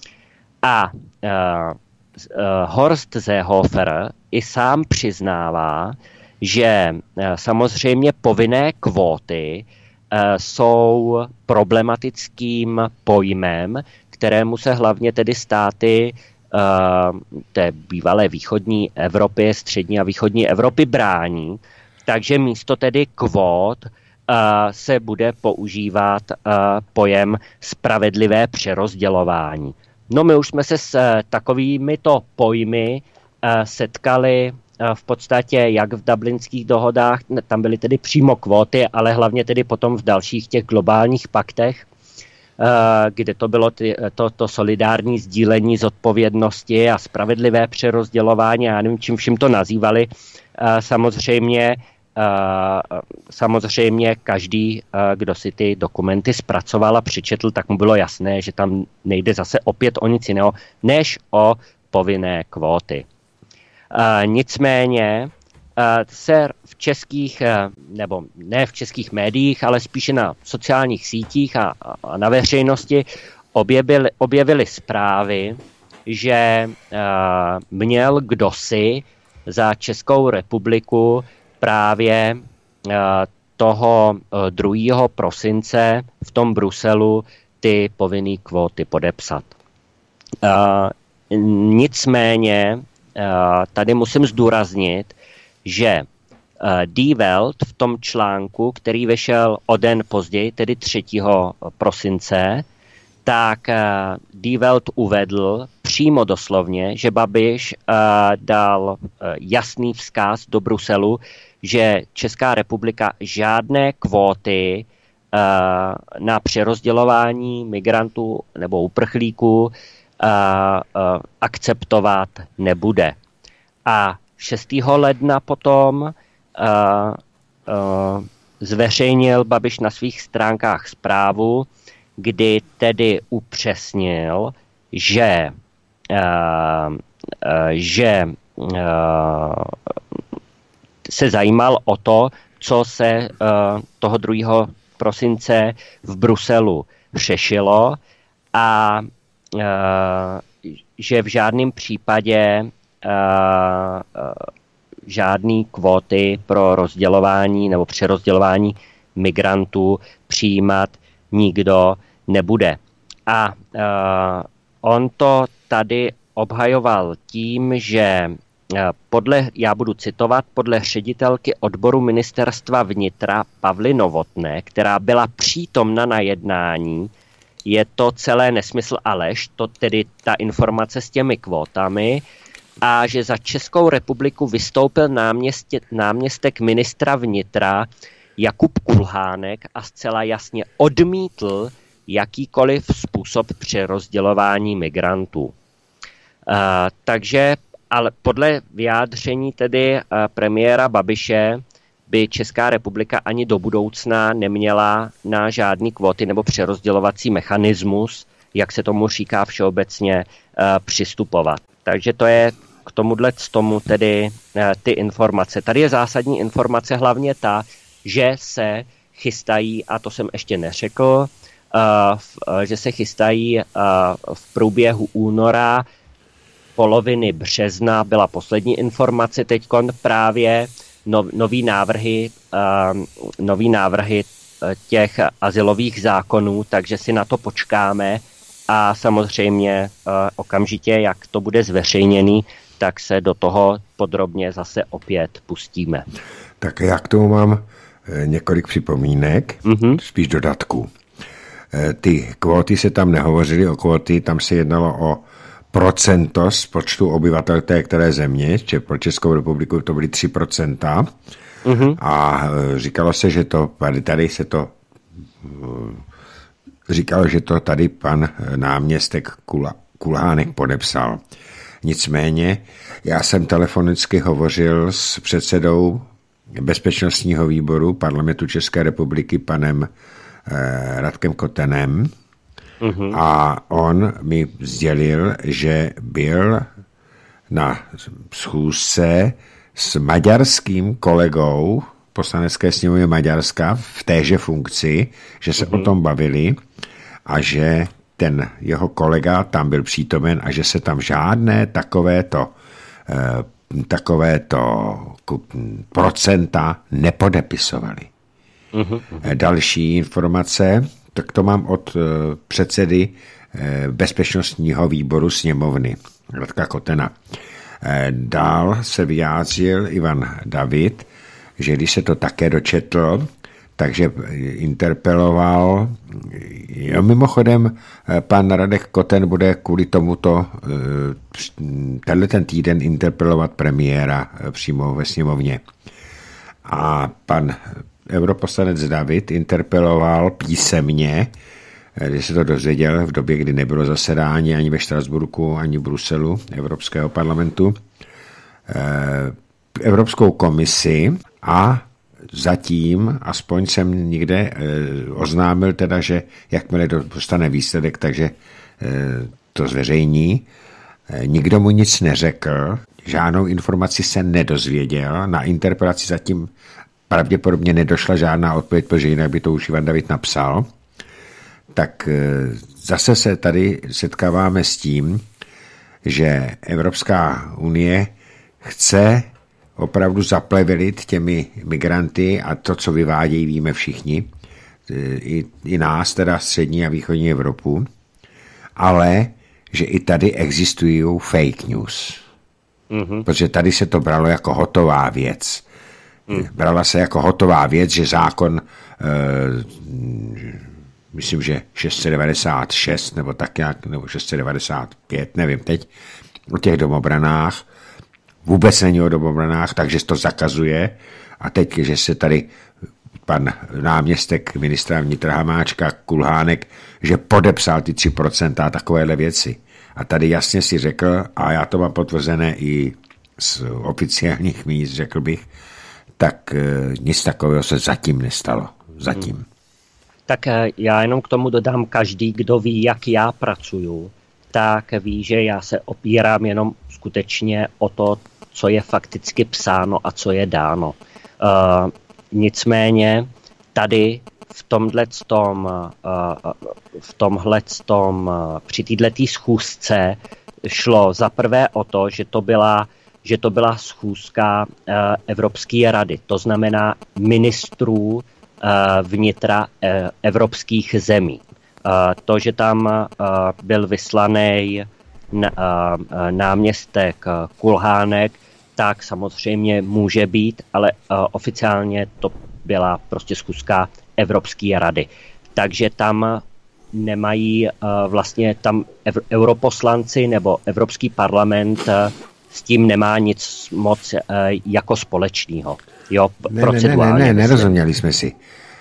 A e, Horst Seehofer i sám přiznává, že samozřejmě povinné kvóty jsou problematickým pojmem, kterému se hlavně tedy státy té bývalé východní Evropy, střední a východní Evropy brání. Takže místo tedy kvót se bude používat pojem spravedlivé přerozdělování. No my už jsme se s takovýmito pojmy setkali v podstatě jak v dublinských dohodách, tam byly tedy přímo kvóty, ale hlavně tedy potom v dalších těch globálních paktech, kde to bylo ty, to, to solidární sdílení zodpovědnosti a spravedlivé přerozdělování, já nevím, čím vším to nazývali. Samozřejmě, samozřejmě každý, kdo si ty dokumenty zpracoval a přečetl, tak mu bylo jasné, že tam nejde zase opět o nic jiného, než o povinné kvóty. Nicméně se v českých, nebo ne v českých médiích, ale spíše na sociálních sítích a, a na veřejnosti objevily, objevily zprávy, že měl kdosi za Českou republiku právě toho druhého prosince v tom Bruselu ty povinné kvóty podepsat. Nicméně tady musím zdůraznit, že Die Welt v tom článku, který vyšel o den později, tedy třetího prosince, tak Die Welt uvedl přímo doslovně, že Babiš dal jasný vzkaz do Bruselu, že Česká republika žádné kvóty na přerozdělování migrantů nebo uprchlíků akceptovat nebude. A šestého ledna potom uh, uh, zveřejnil Babiš na svých stránkách zprávu, kdy tedy upřesnil, že, uh, uh, že uh, se zajímal o to, co se uh, toho druhého prosince v Bruselu řešilo a uh, že v žádném případě Uh, uh, žádný kvóty pro rozdělování nebo přerozdělování migrantů přijímat nikdo nebude. A uh, on to tady obhajoval tím, že uh, podle, já budu citovat, podle ředitelky odboru ministerstva vnitra Pavly Novotné, která byla přítomna na jednání, je to celé nesmysl a lež, to tedy ta informace s těmi kvótami, a že za Českou republiku vystoupil náměstě, náměstek ministra vnitra Jakub Kulhánek a zcela jasně odmítl jakýkoliv způsob přerozdělování migrantů. Uh, takže ale podle vyjádření tedy uh, premiéra Babiše by Česká republika ani do budoucna neměla na žádný kvóty nebo přerozdělovací mechanismus, jak se tomu říká všeobecně, uh, přistupovat. Takže to je k tomuhle z tomu tedy ty informace. Tady je zásadní informace hlavně ta, že se chystají, a to jsem ještě neřekl, že se chystají v průběhu února poloviny března byla poslední informace teďkon právě, no, nový návrhy, uh, nový návrhy těch azylových zákonů, takže si na to počkáme a samozřejmě uh, okamžitě, jak to bude zveřejněný, tak se do toho podrobně zase opět pustíme. Tak já k tomu mám několik připomínek, mm-hmm. spíš dodatků. Ty kvóty se tam nehovořily o kvóty, tam se jednalo o procento z počtu obyvatel té které země, že pro Českou republiku to byly tři procenta. Mm-hmm. A říkalo se, že to, tady se to říkalo, že to tady pan náměstek Kula, Kulhánek podepsal. Nicméně já jsem telefonicky hovořil s předsedou bezpečnostního výboru parlamentu České republiky panem eh, Radkem Kotenem mm-hmm. a on mi sdělil, že byl na schůzce s maďarským kolegou poslanecké sněmovny Maďarska v téže funkci, že se mm-hmm. o tom bavili a že ten jeho kolega tam byl přítomen a že se tam žádné takovéto, eh, takovéto procenta nepodepisovaly. Mm-hmm. Další informace, tak to mám od eh, předsedy eh, bezpečnostního výboru sněmovny, Radka Kotena. Eh, dál se vyjádřil Ivan David, že když se to také dočetl, takže interpeloval. Jo, mimochodem, pan Radek Koten bude kvůli tomuto tenhle ten týden interpelovat premiéra přímo ve sněmovně. A pan europoslanec David interpeloval písemně, když se to dozvěděl v době, kdy nebylo zasedání ani ve Štrasburku, ani v Bruselu Evropského parlamentu, Evropskou komisi a zatím, aspoň jsem někde e, oznámil teda, že jakmile dostane výsledek, takže e, to zveřejní. E, nikdo mu nic neřekl, žádnou informaci se nedozvěděl, na interpelaci zatím pravděpodobně nedošla žádná odpověď, protože jinak by to už Ivan David napsal. Tak e, zase se tady setkáváme s tím, že Evropská unie chce opravdu zaplevelit těmi migranty a to, co vyvádějí, víme všichni, i, i nás, teda střední a východní Evropu, ale že i tady existují fake news. Mm-hmm. Protože tady se to bralo jako hotová věc. Mm. Brala se jako hotová věc, že zákon, eh, myslím, že šest set devadesát šest nebo tak nějak, nebo šest set devadesát pět, nevím teď, o těch domobranách, vůbec není o domobranách, takže to zakazuje. A teď, že se tady pan náměstek ministra vnitra Hamáčka Kulhánek, že podepsal ty tři procenta a takovéhle věci. A tady jasně si řekl, a já to mám potvrzené i z oficiálních míst, řekl bych, tak nic takového se zatím nestalo. Zatím. Hmm. Tak já jenom k tomu dodám, každý, kdo ví, jak já pracuju, tak ví, že já se opírám jenom skutečně o to, co je fakticky psáno a co je dáno. Uh, nicméně tady v tomhletom, uh, v tomhletom uh, při této schůzce šlo za prvé o to, že to byla, že to byla schůzka uh, Evropské rady, to znamená ministrů uh, vnitra uh, evropských zemí. Uh, to, že tam uh, byl vyslaný náměstek Kulhánek, tak samozřejmě může být, ale oficiálně to byla prostě schůzka Evropské rady. Takže tam nemají vlastně tam europoslanci nebo Evropský parlament s tím nemá nic moc jako společného. Jo, ne, procedurálně. Ne, ne, ne, ne, nerozuměli jsme si.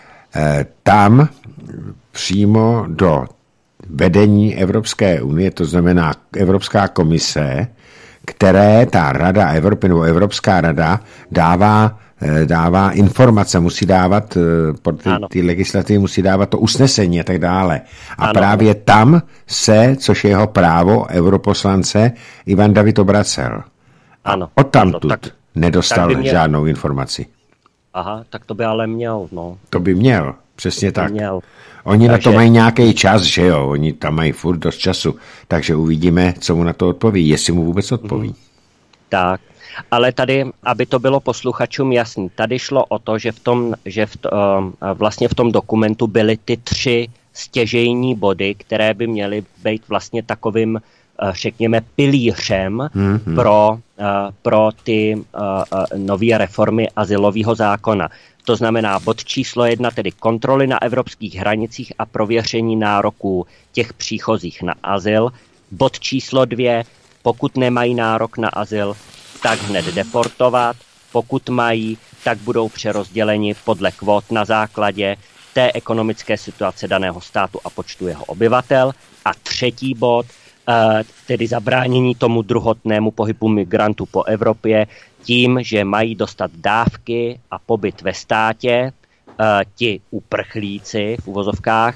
Tam přímo do vedení Evropské unie, to znamená Evropská komise, které ta Rada Evropy nebo Evropská rada dává, dává informace, musí dávat, ty, ty legislativy musí dávat to usnesení a tak dále. A ano. Právě tam se, což je jeho právo, europoslance, Ivan David obracel. Ano. Odtamtud ano, tak, nedostal tak by měl... žádnou informaci. Aha, tak to by ale měl, no. To by měl. Přesně tak. Měl. Oni Takže... na to mají nějaký čas, že jo? Oni tam mají furt dost času, takže uvidíme, co mu na to odpoví, jestli mu vůbec odpoví. Mm-hmm. Tak, ale tady, aby to bylo posluchačům jasný, tady šlo o to, že v tom, že v to, vlastně v tom dokumentu byly ty tři stěžejní body, které by měly být vlastně takovým, řekněme, pilířem mm-hmm. pro, pro ty nové reformy azylového zákona. To znamená bod číslo jedna, tedy kontroly na evropských hranicích a prověření nároků těch příchozích na azyl. Bod číslo dvě, pokud nemají nárok na azyl, tak hned deportovat. Pokud mají, tak budou přerozděleni podle kvót na základě té ekonomické situace daného státu a počtu jeho obyvatel. A třetí bod, tedy zabránění tomu druhotnému pohybu migrantů po Evropě tím, že mají dostat dávky a pobyt ve státě, ti uprchlíci v uvozovkách,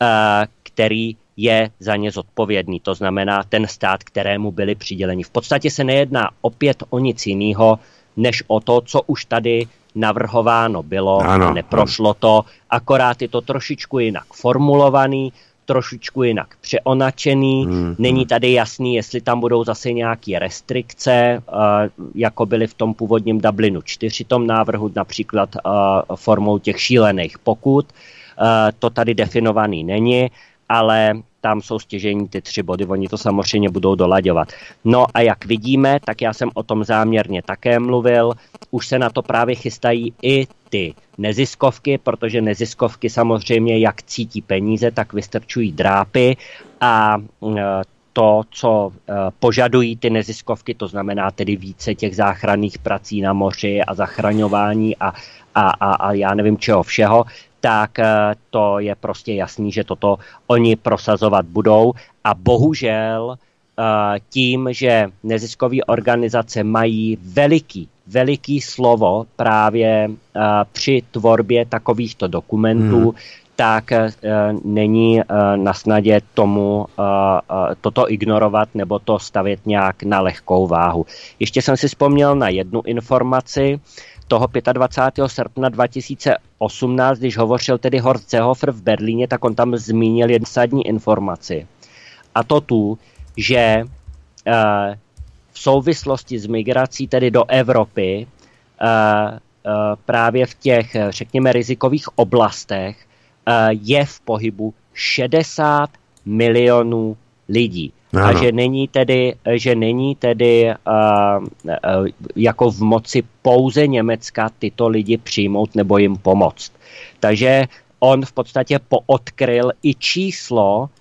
který je za ně zodpovědný. To znamená ten stát, kterému byli přiděleni. V podstatě se nejedná opět o nic jiného, než o to, co už tady navrhováno bylo, ano, neprošlo to, akorát je to trošičku jinak formulovaný, trošičku jinak přeonačený. Hmm. Není tady jasný, jestli tam budou zase nějaké restrikce, jako byly v tom původním Dublinu čtyři tom návrhu, například formou těch šílených pokut. To tady definovaný není, ale tam jsou stěžení ty tři body, oni to samozřejmě budou dolaďovat. No a jak vidíme, tak já jsem o tom záměrně také mluvil, už se na to právě chystají i ty neziskovky, protože neziskovky samozřejmě jak cítí peníze, tak vystrčují drápy a to, co požadují ty neziskovky, to znamená tedy více těch záchranných prací na moři a zachraňování a, a, a, a já nevím čeho všeho, tak to je prostě jasný, že toto oni prosazovat budou a bohužel tím, že neziskové organizace mají veliký, veliký slovo právě při tvorbě takovýchto dokumentů, hmm. tak není na snadě tomu toto ignorovat nebo to stavět nějak na lehkou váhu. Ještě jsem si vzpomněl na jednu informaci, toho dvacátého pátého srpna dva tisíce osmnáct, když hovořil tedy Horst Seehofer v Berlíně, tak on tam zmínil jednu zásadní informaci. A to tu, že uh, v souvislosti s migrací tedy do Evropy uh, uh, právě v těch, řekněme, rizikových oblastech uh, je v pohybu šedesát milionů lidí. Ano. A že není tedy, že není tedy uh, uh, jako v moci pouze Německa tyto lidi přijmout nebo jim pomoct. Takže on v podstatě poodkryl i číslo uh,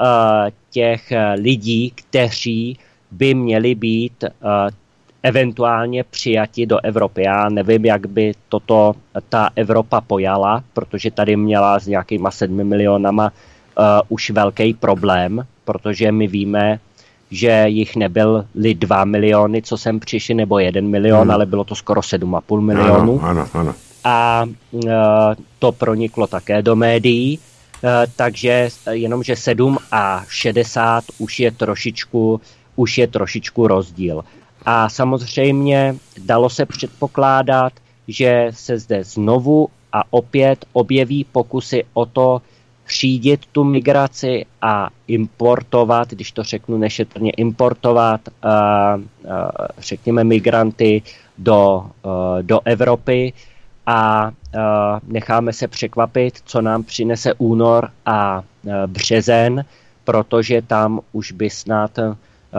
těch lidí, kteří by měli být uh, eventuálně přijati do Evropy. Já nevím, jak by toto ta Evropa pojala, protože tady měla s nějakýma sedmi milionama uh, už velký problém, protože my víme, že jich nebyly dva miliony, co sem přišli, nebo jeden milion, hmm. ale bylo to skoro sedm a půl milionu. Ano, ano, ano. A uh, to proniklo také do médií, uh, takže jenomže sedm a šedesát už je trošičku, už je trošičku rozdíl. A samozřejmě dalo se předpokládat, že se zde znovu a opět objeví pokusy o to, řídit tu migraci a importovat, když to řeknu nešetrně, importovat, uh, uh, řekněme, migranty do, uh, do Evropy a uh, necháme se překvapit, co nám přinese únor a uh, březen, protože tam už by snad uh,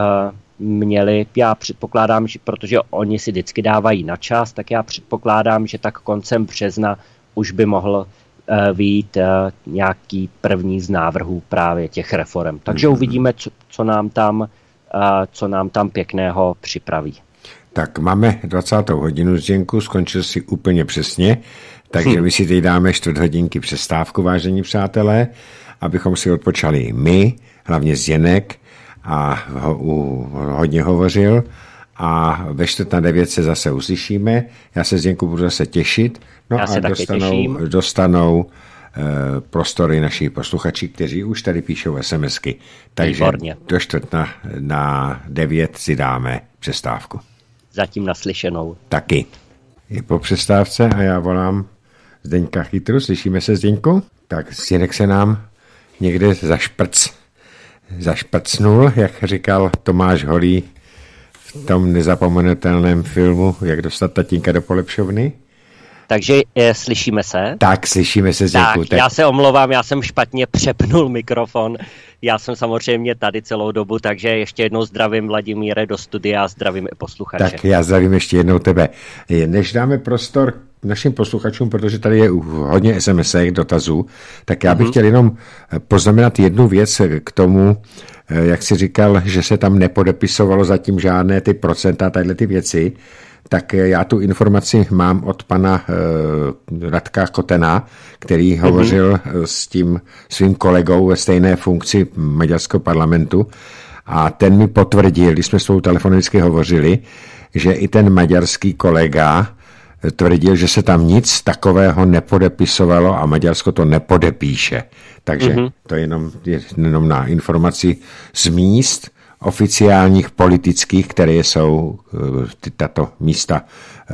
měli, já předpokládám, že, protože oni si vždycky dávají na čas, tak já předpokládám, že tak koncem března už by mohl vyjít uh, nějaký první z návrhů právě těch reform. Takže mm-hmm. uvidíme, co, co, nám tam, uh, co nám tam pěkného připraví. Tak máme dvacátou hodinu, Zdenku, skončil si úplně přesně, takže hm. my si teď dáme čtvrt hodinky přestávku, vážení přátelé, abychom si odpočali my, hlavně Zdeněk, a ho, u, hodně hovořil, a ve čtvrt na devět se zase uslyšíme. Já se, Zdenku, budu zase těšit. No Já a dostanou, dostanou e, prostory naši posluchači, kteří už tady píšou SMSky. Takže Výborně. do čtvrt na, na devět si dáme přestávku. Zatím naslyšenou. Taky. I po přestávce a já volám Zdeňka Chytru. Slyšíme se, Zdeňku? Tak Zdeněk se nám někde zašprc, zašprcnul, jak říkal Tomáš Holý v tom nezapomenutelném filmu Jak dostat tatínka do polepšovny. Takže e, slyšíme se? Tak, slyšíme se, Zdeňku. Tak, tak, já se omlouvám, já jsem špatně přepnul mikrofon. Já jsem samozřejmě tady celou dobu, takže ještě jednou zdravím Vladimíre do studia a zdravím i posluchače. Tak já zdravím ještě jednou tebe. Než dáme prostor našim posluchačům, protože tady je hodně es em esek, dotazů, tak já bych mm-hmm. chtěl jenom poznamenat jednu věc k tomu, jak jsi říkal, že se tam nepodepisovalo zatím žádné ty procenta, tadyhle ty věci, tak já tu informaci mám od pana uh, Radka Kotena, který mm-hmm. hovořil s tím svým kolegou ve stejné funkci maďarského parlamentu a ten mi potvrdil, když jsme spolu telefonicky hovořili, že i ten maďarský kolega tvrdil, že se tam nic takového nepodepisovalo a Maďarsko to nepodepíše. Takže mm-hmm. to je jenom, je jenom na informaci z míst oficiálních politických, které jsou ty, tato místa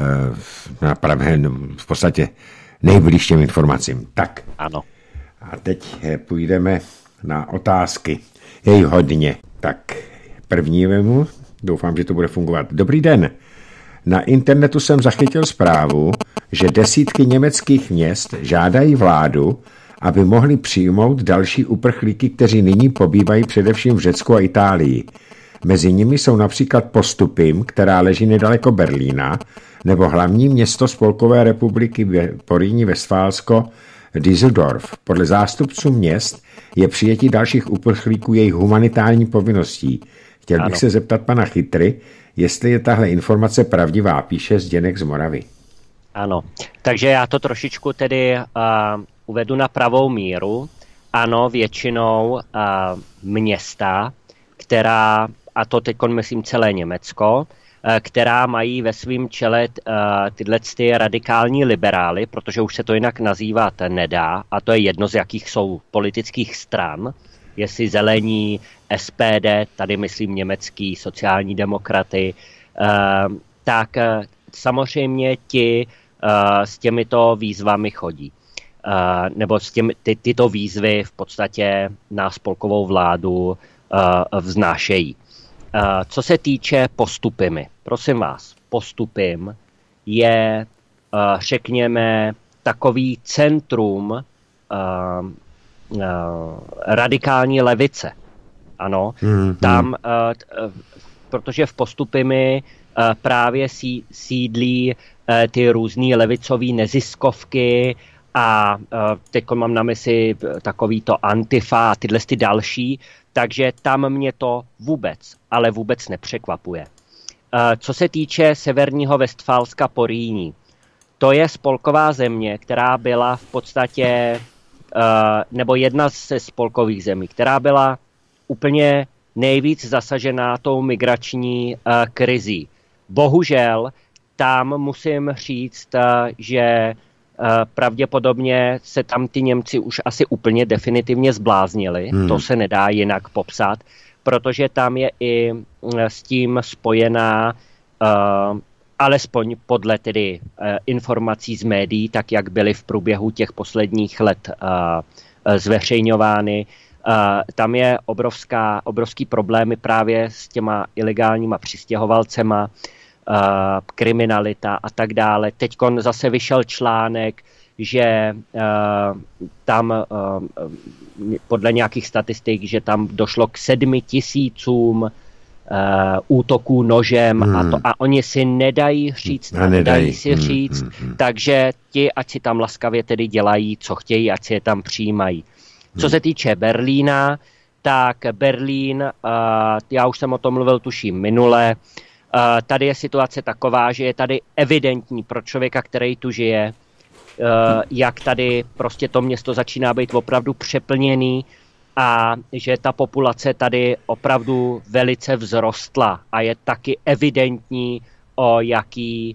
na pravé, v podstatě nejbližší těm informacím. Tak. Ano. A teď půjdeme na otázky. Je jich hodně. Tak první vemu, doufám, že to bude fungovat. Dobrý den. Na internetu jsem zachytil zprávu, že desítky německých měst žádají vládu, aby mohli přijmout další uprchlíky, kteří nyní pobývají především v Řecku a Itálii. Mezi nimi jsou například Postupim, která leží nedaleko Berlína, nebo hlavní město Spolkové republiky Porýní Vestfálsko Düsseldorf. Podle zástupců měst je přijetí dalších uprchlíků jejich humanitární povinností. Chtěl bych ano. se zeptat pana Chytry, jestli je tahle informace pravdivá, píše Zdeněk z Moravy. Ano, takže já to trošičku tedy uh, uvedu na pravou míru. Ano, většinou uh, města, která, a to teď myslím celé Německo, uh, která mají ve svém čele uh, tyhle ty radikální liberály, protože už se to jinak nazývat nedá, a to je jedno z jakých jsou politických stran, jestli zelení, es pé dé, tady myslím německý sociální demokraty, uh, tak uh, samozřejmě ti uh, s těmito výzvami chodí. Uh, nebo s těmi, ty, tyto výzvy v podstatě na spolkovou vládu uh, vznášejí. Uh, co se týče Postupimy, prosím vás, Postupim je, uh, řekněme, takový centrum uh, uh, radikální levice. Ano, hmm, tam, hmm. Uh, protože v Postupimy uh, právě sí, sídlí uh, ty různý levicové neziskovky a uh, teď mám na mysli takovýto Antifa a tyhle ty další, takže tam mě to vůbec, ale vůbec nepřekvapuje. Uh, co se týče severního Vestfálska Porýní, to je spolková země, která byla v podstatě, uh, nebo jedna ze spolkových zemí, která byla úplně nejvíc zasažená tou migrační uh, krizí. Bohužel tam musím říct, uh, že uh, pravděpodobně se tam ty Němci už asi úplně definitivně zbláznili. Hmm. To se nedá jinak popsat, protože tam je i uh, s tím spojená, uh, alespoň podle tedy uh, informací z médií, tak jak byly v průběhu těch posledních let uh, uh, zveřejňovány, Uh, tam je obrovská, obrovský problémy právě s těma ilegálníma přistěhovalcema, uh, kriminalita a tak dále. Teďkon zase vyšel článek, že uh, tam uh, podle nějakých statistik, že tam došlo k sedmi tisícům uh, útoků nožem hmm. a, to, a oni si nedají říct, a nedají, nedají si hmm, říct, hmm, hmm. takže ti, ať si tam laskavě tedy dělají, co chtějí, ať si je tam přijímají. Co se týče Berlína, tak Berlín, uh, já už jsem o tom mluvil tuším minule, uh, tady je situace taková, že je tady evidentní pro člověka, který tu žije, uh, jak tady prostě to město začíná být opravdu přeplněný a že ta populace tady opravdu velice vzrostla a je taky evidentní, o jaký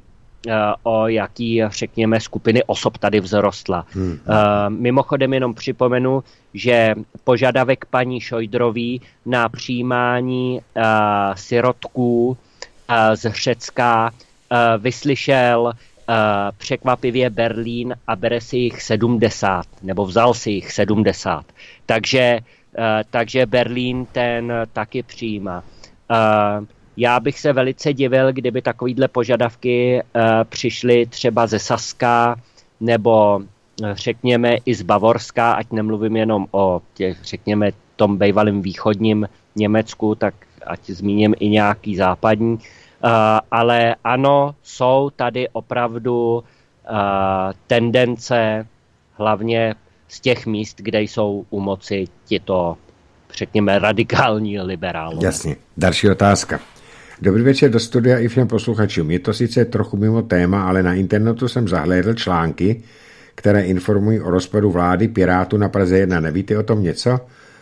o jaký, řekněme, skupiny osob tady vzrostla. Hmm. Uh, mimochodem jenom připomenu, že požadavek paní Šojdrový na přijímání uh, sirotků uh, z Řecka uh, vyslyšel uh, překvapivě Berlín a bere si jich sedmdesát, nebo vzal si jich sedmdesát. Takže, takže Berlín ten taky přijímá. Já bych se velice divil, kdyby takovýhle požadavky přišly třeba ze Saska, nebo řekněme i z Bavorska, ať nemluvím jenom o těch, řekněme, tom bývalém východním Německu, tak ať zmíním i nějaký západní. Uh, ale ano, jsou tady opravdu uh, tendence, hlavně z těch míst, kde jsou u moci tito, řekněme, radikální liberálové. Jasně. Další otázka. Dobrý večer do studia i všem posluchačům. Je to sice trochu mimo téma, ale na internetu jsem zahlédl články, které informují o rozpadu vlády Pirátů na Praze jedna. Nevíte o tom něco?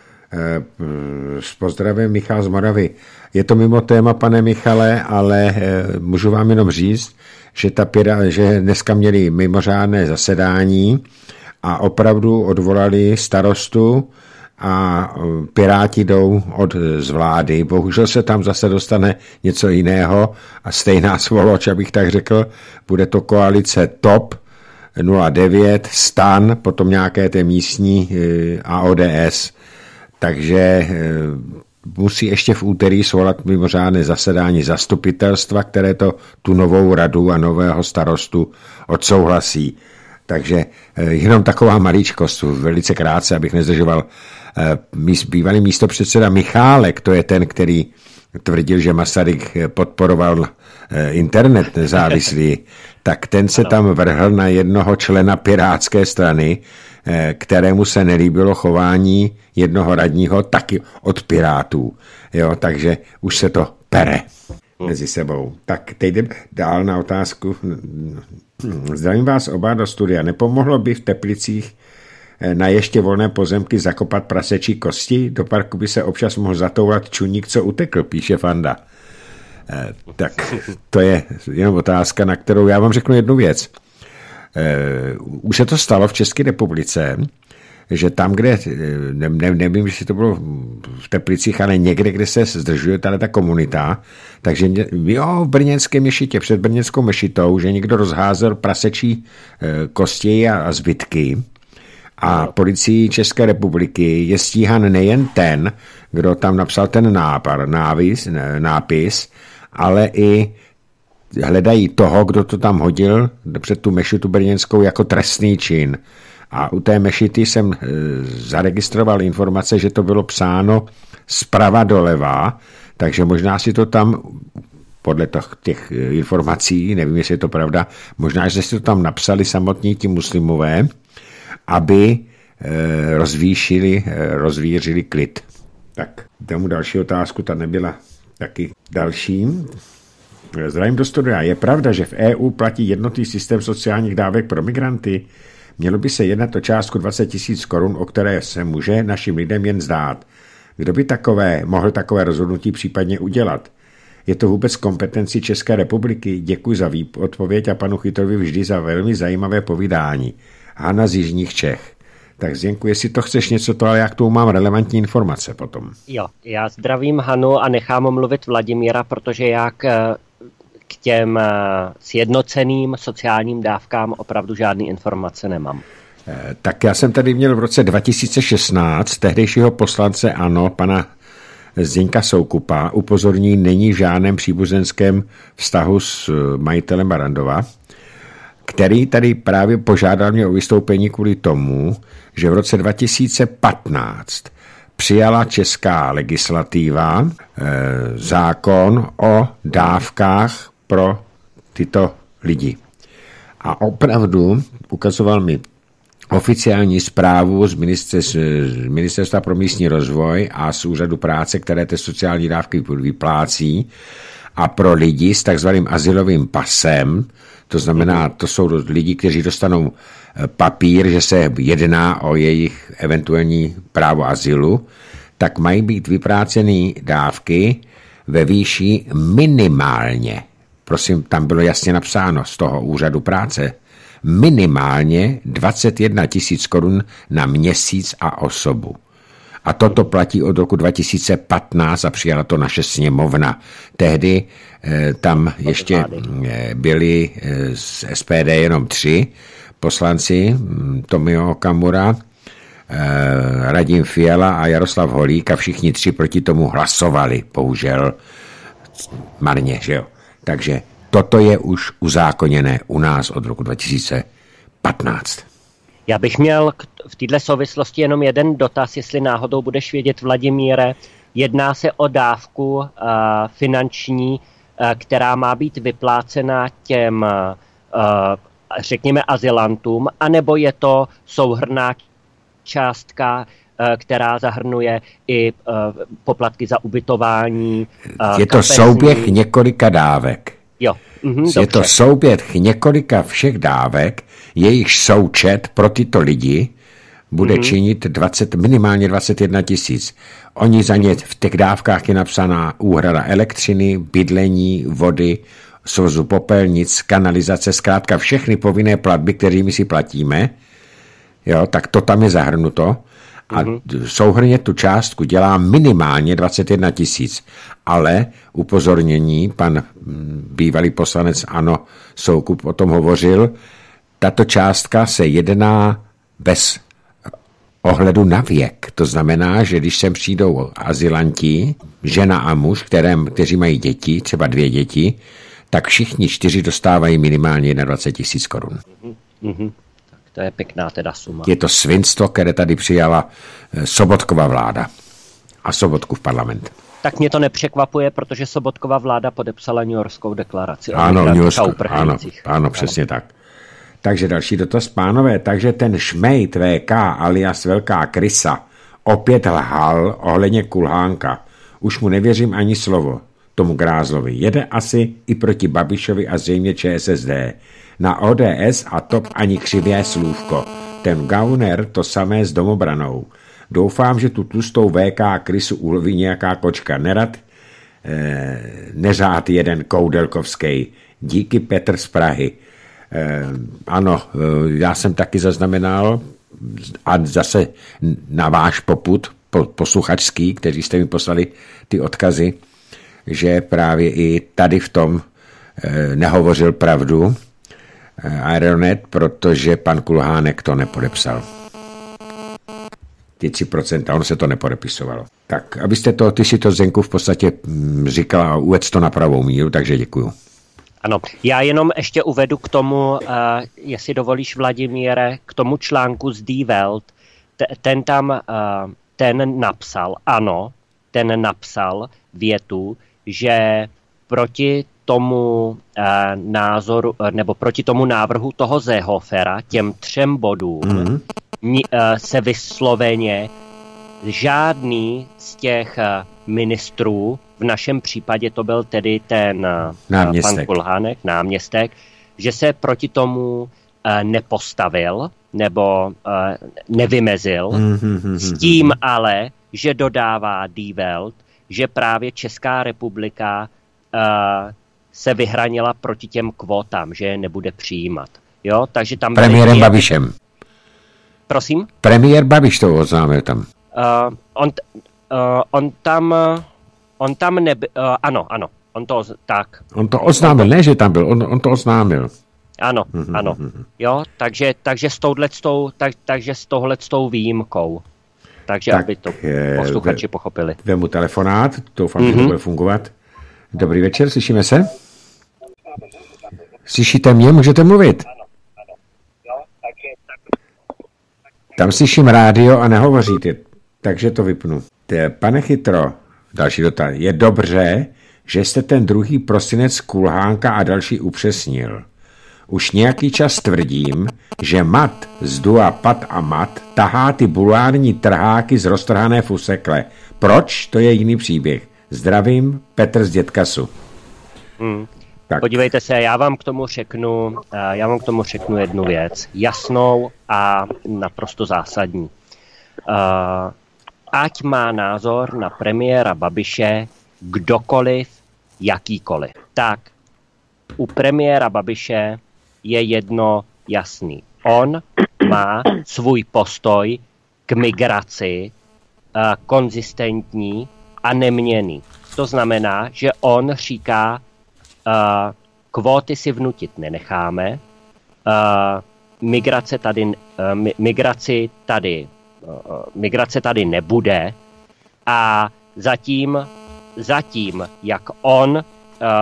S pozdravem Michal z Moravy. Je to mimo téma, pane Michale, ale můžu vám jenom říct, že, ta Pirá, že dneska měli mimořádné zasedání a opravdu odvolali starostu a Piráti jdou od z vlády. Bohužel se tam zase dostane něco jiného a stejná svoloč, abych tak řekl, bude to koalice TOP nula devět, STAN, potom nějaké té místní a O D S. Takže musí ještě v úterý svolat mimořádné zasedání zastupitelstva, které to tu novou radu a nového starostu odsouhlasí. Takže jenom taková maličkost, velice krátce, abych nezdržoval. Bývalý místopředseda Michálek, to je ten, který tvrdil, že Masaryk podporoval internet nezávislý, tak ten se tam vrhl na jednoho člena Pirátské strany, kterému se nelíbilo chování jednoho radního taky od Pirátů. Jo, takže už se to pere mezi sebou. Tak teď jdeme dál na otázku. Zdravím vás oba do studia. Nepomohlo by v Teplicích na ještě volné pozemky zakopat prasečí kosti? Do parku by se občas mohl zatoulat čuník, co utekl, píše Fanda. Eh, tak to je jenom otázka, na kterou já vám řeknu jednu věc. Eh, už se to stalo v České republice, že tam, kde, ne, ne, nevím, jestli to bylo v Teplicích, ale někde, kde se zdržuje tady ta komunita, takže jo, v brněnské mešitě, před brněnskou mešitou, že někdo rozházel prasečí eh, kosti a, a zbytky. A policií České republiky je stíhan nejen ten, kdo tam napsal ten nápar, návis, nápis, ale i hledají toho, kdo to tam hodil před tu mešitu brněnskou jako trestný čin. A u té mešity jsem e, zaregistroval informace, že to bylo psáno zprava doleva, takže možná si to tam, podle těch informací, nevím, jestli je to pravda, možná, že si to tam napsali samotní ti muslimové, aby e, rozvýšili, e, rozvířili klid. Tak, tomu další otázku, ta nebyla taky další. Zdravím do studia. Je pravda, že v E U platí jednotný systém sociálních dávek pro migranty? Mělo by se jednat o částku dvacet tisíc korun, o které se může našim lidem jen zdát. Kdo by takové, mohl takové rozhodnutí případně udělat? Je to vůbec kompetenci České republiky? Děkuji za odpověď a panu Chytrovi vždy za velmi zajímavé povídání. Hana z Jižních Čech. Tak Zdenku, jestli to chceš něco, to ale já k tomu mám relevantní informace potom. Jo, já zdravím Hanu a nechám mluvit Vladimíra, protože já k, k těm sjednoceným sociálním dávkám opravdu žádný informace nemám. Tak já jsem tady měl v roce dva tisíce šestnáct tehdejšího poslance ANO, pana Zdeňka Soukupa, upozorní, není v žádném příbuzenském vztahu s majitelem Barrandova, který tady právě požádal mě o vystoupení kvůli tomu, že v roce dva tisíce patnáct přijala česká legislativa e, zákon o dávkách pro tyto lidi. A opravdu ukazoval mi oficiální zprávu z, minister, z Ministerstva pro místní rozvoj a z Úřadu práce, které ty sociální dávky vyplácí, a pro lidi s takzvaným azylovým pasem, to znamená, to jsou lidi, kteří dostanou papír, že se jedná o jejich eventuální právo azylu, tak mají být vypláceny dávky ve výši minimálně, prosím, tam bylo jasně napsáno z toho Úřadu práce, minimálně dvacet jedna tisíc korun na měsíc a osobu. A toto platí od roku dva tisíce patnáct a přijala to naše sněmovna. Tehdy eh, tam ještě eh, byli eh, z S P D jenom tři poslanci, Tomio Okamura, eh, Radim Fiala a Jaroslav Holík a všichni tři proti tomu hlasovali. Bohužel marně, že jo. Takže toto je už uzákoněné u nás od roku dva tisíce patnáct. Já bych měl v této souvislosti jenom jeden dotaz, jestli náhodou budeš vědět, Vladimíre. Jedná se o dávku uh, finanční, uh, která má být vyplácena těm, uh, řekněme, azylantům, anebo je to souhrnná částka, uh, která zahrnuje i uh, poplatky za ubytování. Uh, je to kapesní... souběh několika dávek. Jo. Mhm, je dobře. to souběh několika všech dávek, jejich součet pro tyto lidi bude mm-hmm. činit dvacet, minimálně dvacet jedna tisíc. Oni za ně v těch dávkách je napsaná úhrada elektřiny, bydlení, vody, svozu popelnic, kanalizace, zkrátka všechny povinné platby, kterými si platíme, jo, tak to tam je zahrnuto. A mm-hmm. souhrně tu částku dělá minimálně dvacet jedna tisíc. Ale upozornění, pan bývalý poslanec ANO Soukup o tom hovořil, tato částka se jedná bez ohledu na věk. To znamená, že když sem přijdou azylanti, žena a muž, kterém, kteří mají děti, třeba dvě děti, tak všichni čtyři dostávají minimálně dvacet jedna tisíc korun. Mm-hmm. To je pěkná teda suma. Je to svinstvo, které tady přijala Sobotkova vláda a Sobotkův parlament. Tak mě to nepřekvapuje, protože Sobotkova vláda podepsala newyorskou deklaraci. Ano, New ano, ano, přesně ano. tak. Takže další dotaz, pánové. Takže ten Šmejt V K alias Velká krysa opět lhal ohledně Kulhánka. Už mu nevěřím ani slovo, tomu Grázlovi. Jede asi i proti Babišovi a zřejmě Č S S D. Na O D S a TOP ani křivé slůvko. Ten Gauner to samé s domobranou. Doufám, že tu tlustou V K krysu uloví nějaká kočka. Nerad eh, neřád jeden Koudelkovský. Díky, Petr z Prahy. Eh, ano, eh, já jsem taky zaznamenal a zase na váš popud po, posluchačský, kteří jste mi poslali ty odkazy, že právě i tady v tom eh, nehovořil pravdu Aeronet, protože pan Kulhánek to nepodepsal. Ty tři procenta, on se to nepodepisovalo. Tak, abyste to, ty si to, Zdenku, v podstatě říkala a uvedl to na pravou míru, takže děkuju. Ano, já jenom ještě uvedu k tomu, uh, jestli dovolíš, Vladimíre, k tomu článku z Die Welt. T- ten tam, uh, ten napsal, ano, ten napsal větu, že proti tomu uh, názoru, nebo proti tomu návrhu toho Seehofera, těm třem bodům, mm-hmm. ni, uh, se vysloveně žádný z těch uh, ministrů, v našem případě to byl tedy ten uh, pan Kulhánek, náměstek, že se proti tomu uh, nepostavil, nebo uh, nevymezil, mm-hmm. s tím ale, že dodává Die Welt, že právě Česká republika uh, se vyhranila proti těm kvótám, že je nebude přijímat. Jo, takže tam... Premiérem je... Babišem. Prosím? Premiér Babiš to oznámil tam. Uh, on, t, uh, on tam... On tam neby... Uh, ano, ano. On to... Tak. On to oznámil, on to... ne, že tam byl. On, on to oznámil. Ano, mm-hmm. ano. Jo, takže, takže s touhletou, tak, takže s touhletou výjimkou. Takže tak, aby to posluchači ve, pochopili. Vemu telefonát, doufám, mm-hmm. že to bude fungovat. Dobrý večer, slyšíme se? Slyšíte mě? Můžete mluvit? Tam slyším rádio a nehovoříte, takže to vypnu. Pane Chytro, další dotaz. Je dobře, že jste ten druhý prosinec Kulhánka a další upřesnil. Už nějaký čas tvrdím, že Mat z dua Pat a Mat tahá ty bulvární trháky z roztrhané fusekle. Proč? To je jiný příběh. Zdravím, Petr z Dětkasu. Hmm. Podívejte se, já vám k tomu řeknu, já vám k tomu řeknu jednu věc, jasnou a naprosto zásadní. Ať má názor na premiéra Babiše kdokoliv, jakýkoliv. Tak u premiéra Babiše je jedno jasný. On má svůj postoj k migraci konzistentní a neměnný. To znamená, že on říká, uh, kvóty si vnutit nenecháme, uh, migrace tady, uh, migraci tady, uh, migrace tady nebude a zatím, zatím jak on uh,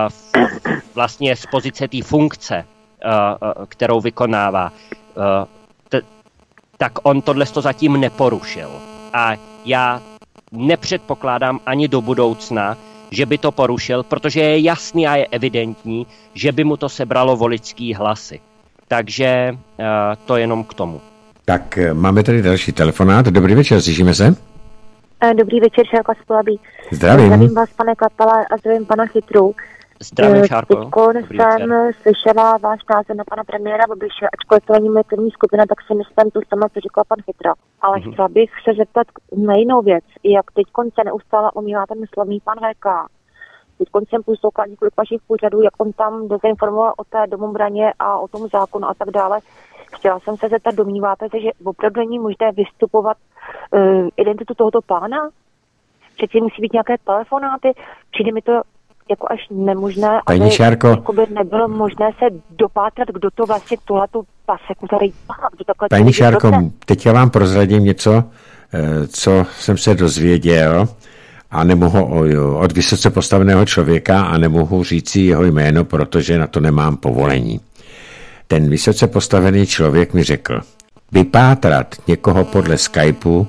vlastně z pozice té funkce, uh, uh, kterou vykonává, uh, t- tak on tohle to zatím neporušil. A já nepředpokládám ani do budoucna, že by to porušil, protože je jasný a je evidentní, že by mu to sebralo voličský hlasy. Takže uh, to jenom k tomu. Tak máme tady další telefonát. Dobrý večer, slyšíme se? Dobrý večer, Šárka z Polabí. Zdravím. Zdravím vás, pane Klapala, a zdravím pana Chytru. Zdravím, Šárko. Teďko jsem slyšela váš názor na pana premiéra Babiše, ačkoliv to není moje první skupina, tak si myslím to sama, co říkal pan Chytra. Ale mm-hmm. chtěla bych se zeptat na jinou věc, jak teď se neustále omývá ten slavný pan V K. Teď jsem poslouchala několik vašich pořadů, jak on tam dezinformoval o té domobraně a o tom zákonu a tak dále. Chtěla jsem se zeptat, domníváte se, že opravdu není možné vystupovat uh, identitu tohoto pána? Přeci musí být nějaké telefonáty, přijde mi to jako až nemožné, Paní aby Šárko, jakoby nebylo možné se dopátrat, kdo to vlastně tuhletu paseku tady má. Paní Šárko, teď já vám prozradím něco, co jsem se dozvěděl a nemohu od vysoce postaveného člověka a nemohu říci jeho jméno, protože na to nemám povolení. Ten vysoce postavený člověk mi řekl, vypátrat někoho podle Skypeu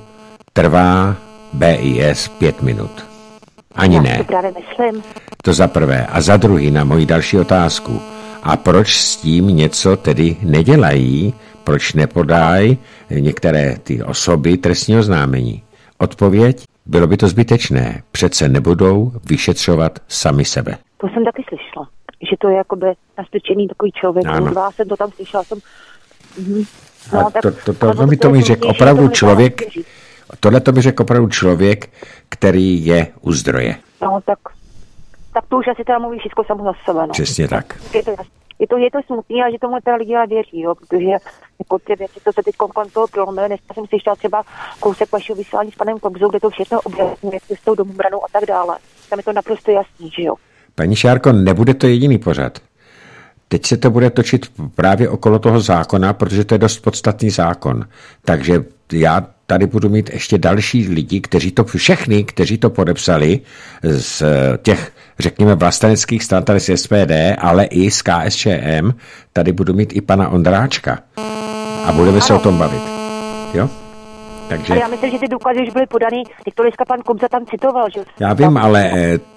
trvá B I S pět minut. Ani Já ne. to právě myslím. To za prvé. A za druhý na moji další otázku. A proč s tím něco tedy nedělají? Proč nepodají některé ty osoby trestní oznámení? Odpověď? Bylo by to zbytečné. Přece nebudou vyšetřovat sami sebe. To jsem taky slyšela. Že to je jakoby nastrčený takový člověk. Dva jsem to tam slyšela. Jsem... Mhm. No, a tak, to, to, to, to mi to mi řekl opravdu člověk, tohle to mi řekl opravdu člověk, který je u zdroje. No, tak, tak to už asi teda mluví všechno samo za sebe. No. Přesně tak. Je to, je to, je to smutný, ale že tomu teda lidi věří, jo, protože jako ty věci, co se teď kolem toho prolomily, dneska jsem slyšela třeba kousek vašeho vysílání s panem Kobzou, kde to všechno objasňuje, s tou domobranou a tak dále. Tam je to naprosto jasný, že jo. Paní Šárko, nebude to jediný pořad. Teď se to bude točit právě okolo toho zákona, protože to je dost podstatný zákon. Takže já tady budu mít ještě další lidi, kteří to, všechny, kteří to podepsali z těch, řekněme, vlasteneckých stran, tady z S P D, ale i z K S Č M, tady budu mít i pana Ondráčka. A budeme ano. se o tom bavit. Jo? Takže... Ale já myslím, že ty důkazy už byly podaný, teď to dneska pan Kobza tam citoval, že? Já vím, ale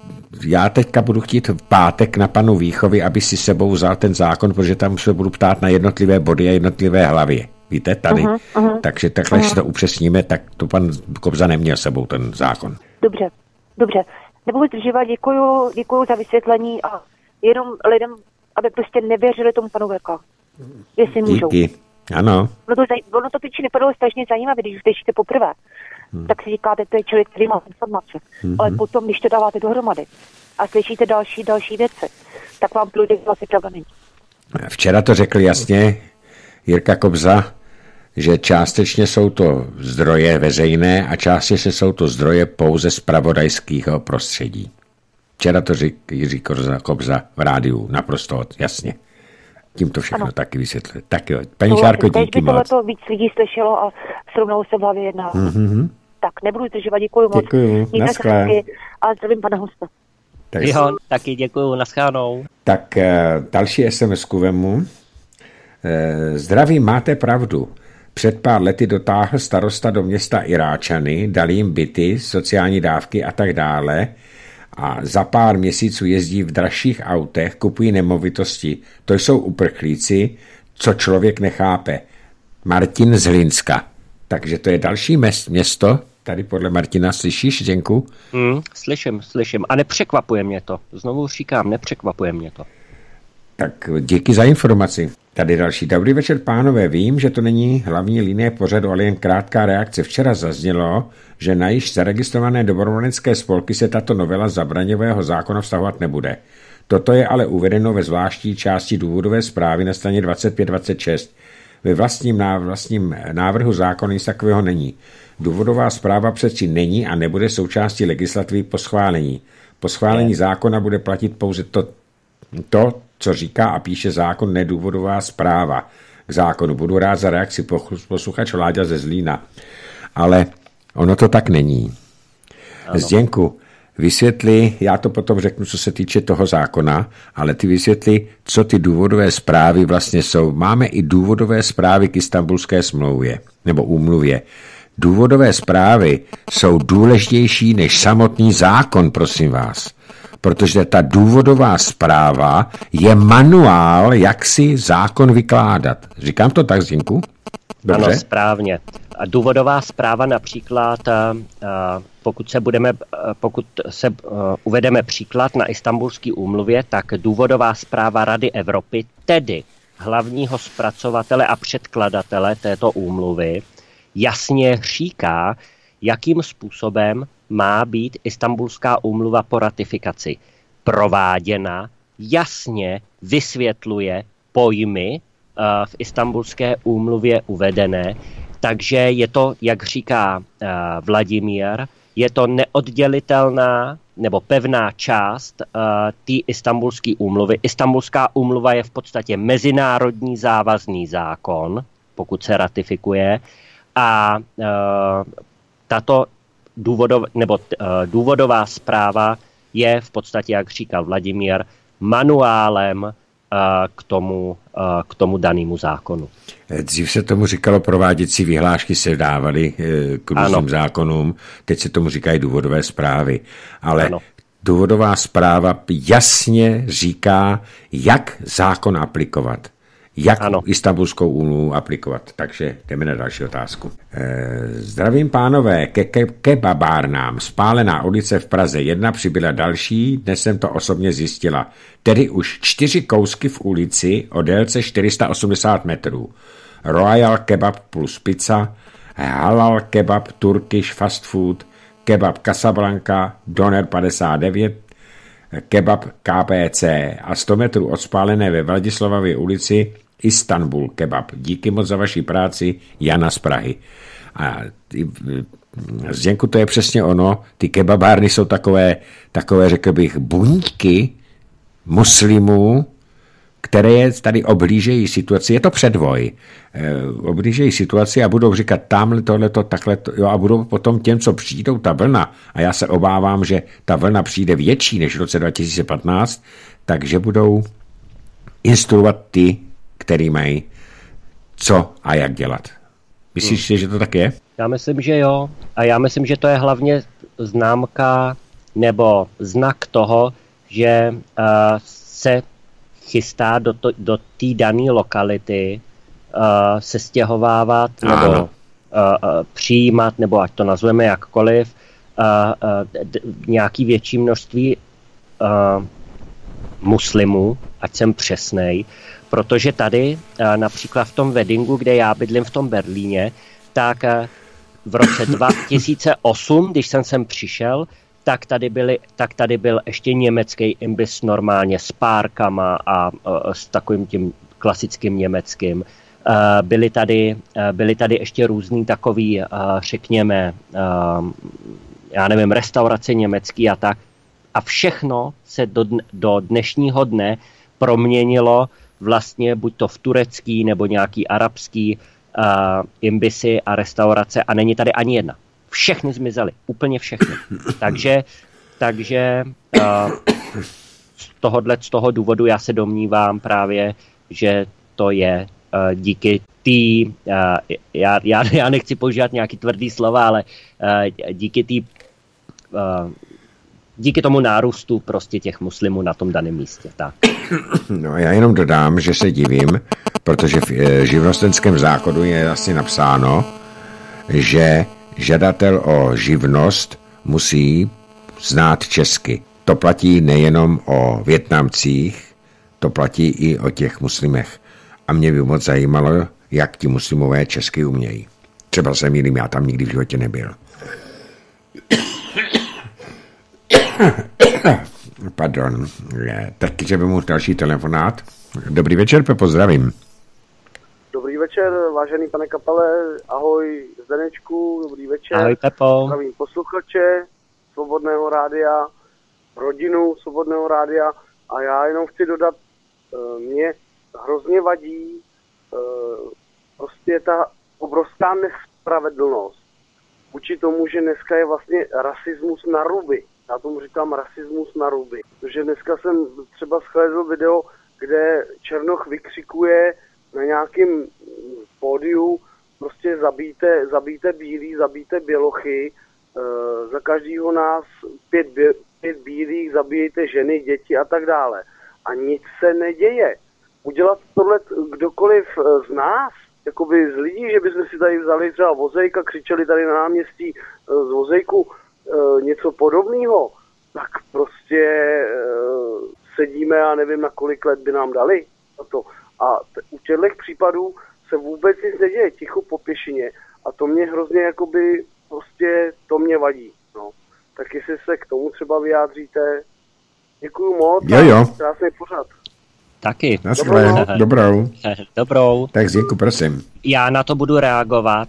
já teďka budu chtít v pátek na panu Víchovi, aby si sebou vzal ten zákon, protože tam se budu ptát na jednotlivé body a jednotlivé hlavy. Víte, tady. Uh-huh, uh-huh. Takže takhle, uh-huh. si to upřesníme, tak to pan Kobza neměl sebou ten zákon. Dobře, dobře. Nebudu zdržovat, děkuju, děkuju za vysvětlení a jenom lidem, aby prostě nevěřili tomu panu Verka. Jestli můžou. Díky, ano. Ono to, ono to piči nepadalo strašně zajímavé, když už slyšíte poprvé. Hmm. Tak si říkáte, to je člověk, který má informace. Hmm. Ale potom, když to dáváte dohromady a slyšíte další, další věci, tak vám průjde vlastně pravda není. Včera to řekl jasně Jirka Kobza, že částečně jsou to zdroje veřejné a částečně jsou to zdroje pouze z zpravodajského prostředí. Včera to řekl Jiří Kobza v rádiu naprosto jasně. Tím to všechno ano. taky vysvětluje. Tak jo, paní Šárko, díky moc. Teď by to víc lidí slyšelo a srovnalo se v hlavě jedná. Mm-hmm. Tak nebudu zdržovat, děkuju moc. Děkuju, naschle. A zdravím pana hosta. Tak jo, taky děkuju, naschledanou. Tak další es em esku vemu. Zdravím, máte pravdu. Před pár lety dotáhl starosta do města Iráčany, dal jim byty, sociální dávky a tak dále a za pár měsíců jezdí v dražších autech, kupují nemovitosti. To jsou uprchlíci, co člověk nechápe. Martin z Hlinska. Takže to je další město. Tady podle Martina slyšíš, Zdenku? Hmm, slyším, slyším. A nepřekvapuje mě to. Znovu říkám, nepřekvapuje mě to. Tak díky za informaci. Tady další. Dobrý večer, pánové. Vím, že to není hlavní linie pořadu, ale jen krátká reakce. Včera zaznělo, že na již zaregistrované dobrovolnické spolky se tato novela zabraňového zákona vztahovat nebude. Toto je ale uvedeno ve zvláštní části důvodové zprávy na straně dvacet pět dvacet šest. ve vlastním, vlastním návrhu zákona nic takového není. Důvodová zpráva přeci není a nebude součástí legislativy po schválení. Po schválení je. zákona bude platit pouze to, to, co říká a píše zákon, ne důvodová zpráva k zákonu. Budu rád za reakci posluchač Láďa ze Zlína. Ale ono to tak není. Ano. Zděnku, vysvětli, já to potom řeknu, co se týče toho zákona, ale ty vysvětli, co ty důvodové zprávy vlastně jsou. Máme i důvodové zprávy k Istanbulské smlouvě, nebo úmluvě. Důvodové zprávy jsou důležitější než samotný zákon, prosím vás. Protože ta důvodová zpráva je manuál, jak si zákon vykládat. Říkám to tak, Zdenku? Dobře? Ano, správně. A důvodová zpráva například, pokud se, budeme, pokud se uvedeme příklad na Istanbulské úmluvě, tak důvodová zpráva Rady Evropy, tedy hlavního zpracovatele a předkladatele této úmluvy, jasně říká, jakým způsobem má být Istanbulská úmluva po ratifikaci prováděna, jasně vysvětluje pojmy uh, v Istanbulské úmluvě uvedené, takže je to, jak říká uh, Vladimír, je to neoddělitelná nebo pevná část uh, té Istanbulské úmluvy. Istanbulská úmluva je v podstatě mezinárodní závazný zákon, pokud se ratifikuje, a uh, tato důvodov, nebo, uh, důvodová zpráva je v podstatě, jak říkal Vladimír, manuálem uh, k tomu, uh, k tomu danému zákonu. Dřív se tomu říkalo, prováděcí vyhlášky se dávaly k různým zákonům, teď se tomu říkají důvodové zprávy, ale ano. Důvodová zpráva jasně říká, jak zákon aplikovat. Jak ano. Istanbulskou úmluvu aplikovat. Takže jdeme na další otázku. E, zdravím pánové, ke, ke kebabárnám. Spálená ulice v Praze jedna, přibyla další, dnes jsem to osobně zjistila. Tedy už čtyři kousky v ulici o délce čtyři sta osmdesát metrů. Royal Kebab plus pizza, Halal Kebab, Turkish fast food, Kebab Casablanca, Doner padesát devět, Kebab K P C a sto metrů od spálené ve Vladislavově ulici Istanbul Kebab. Díky moc za vaši práci, Jana z Prahy. A Zdenku, to je přesně ono, ty kebabárny jsou takové, takové řekl bych, buňky muslimů, které tady oblížejí situaci, je to předvoj, e, oblížejí situaci a budou říkat tamhle tohleto, takhle to, jo, a budou potom těm, co přijdou, ta vlna, a já se obávám, že ta vlna přijde větší než v roce dva tisíce patnáct, takže budou instruovat ty, který mají co a jak dělat. Myslíš si, hmm. že to tak je? Já myslím, že jo. A já myslím, že to je hlavně známka nebo znak toho, že uh, se chystá do, to, do té dané lokality uh, se stěhovávat nebo uh, uh, přijímat, nebo ať to nazveme jakkoliv, uh, uh, d- nějaký větší množství uh, muslimů, ať jsem přesnej, protože tady uh, například v tom weddingu, kde já bydlím v tom Berlíně, tak uh, v roce dva tisíce osm, když jsem sem přišel, tak tady, byli, tak tady byl ještě německý imbis normálně s párkama a uh, s takovým tím klasickým německým. Uh, byly, tady, uh, byly tady ještě různý takový, uh, řekněme, uh, já nevím, restaurace německý a tak. A všechno se do, do dnešního dne proměnilo vlastně buď to v turecký nebo nějaký arabský uh, imbisy a restaurace a není tady ani jedna. Všechny zmizely, úplně všechny. Takže, takže uh, z tohohle, z toho důvodu já se domnívám právě, že to je uh, díky tý, uh, já, já, já nechci používat nějaký tvrdý slova, ale uh, díky tý, uh, díky tomu nárůstu prostě těch muslimů na tom daném místě. Tak. No já jenom dodám, že se divím, protože v e, živnostenském zákonu je vlastně napsáno, že žadatel o živnost musí znát česky. To platí nejenom o Vietnamcích, to platí i o těch muslimech. A mě by moc zajímalo, jak ti muslimové česky umějí. Třeba se mýlím, já tam nikdy v životě nebyl. Pardon. Takže by mu další telefonát. Dobrý večer, Pepo, zdravím. Dobrý Dobrý večer, vážený pane Kapale, ahoj Zdenečku, dobrý večer. Ahoj Pepo. Zdravím posluchače Svobodného rádia, rodinu Svobodného rádia a já jenom chci dodat, mě hrozně vadí prostě ta obrovská nespravedlnost vůči tomu, že dneska je vlastně rasismus na ruby. Já tomu říkám rasismus na ruby. Protože dneska jsem třeba shlédl video, kde Černoch vykřikuje na nějakém pódiu prostě zabijte, zabijte bílí, zabijte bělochy, e, za každýho nás pět, bě, pět bílých, zabijejte ženy, děti a tak dále. A nic se neděje. Udělat tohle kdokoliv z nás, jakoby z lidí, že bychom si tady vzali třeba vozejk a křičeli tady na náměstí z vozejku e, něco podobného, tak prostě e, sedíme a nevím, na kolik let by nám dali. A, to. a t- u těchto případů se vůbec nic neděje, ticho po pěšině. A to mě hrozně jakoby, prostě to mě vadí. No. Tak jestli se k tomu třeba vyjádříte, děkuju moc. Jo, jo. Krásný pořad. Taky. Dobrou. Dobrou. Dobrou. Tak Zdenku, prosím. Já na to budu reagovat.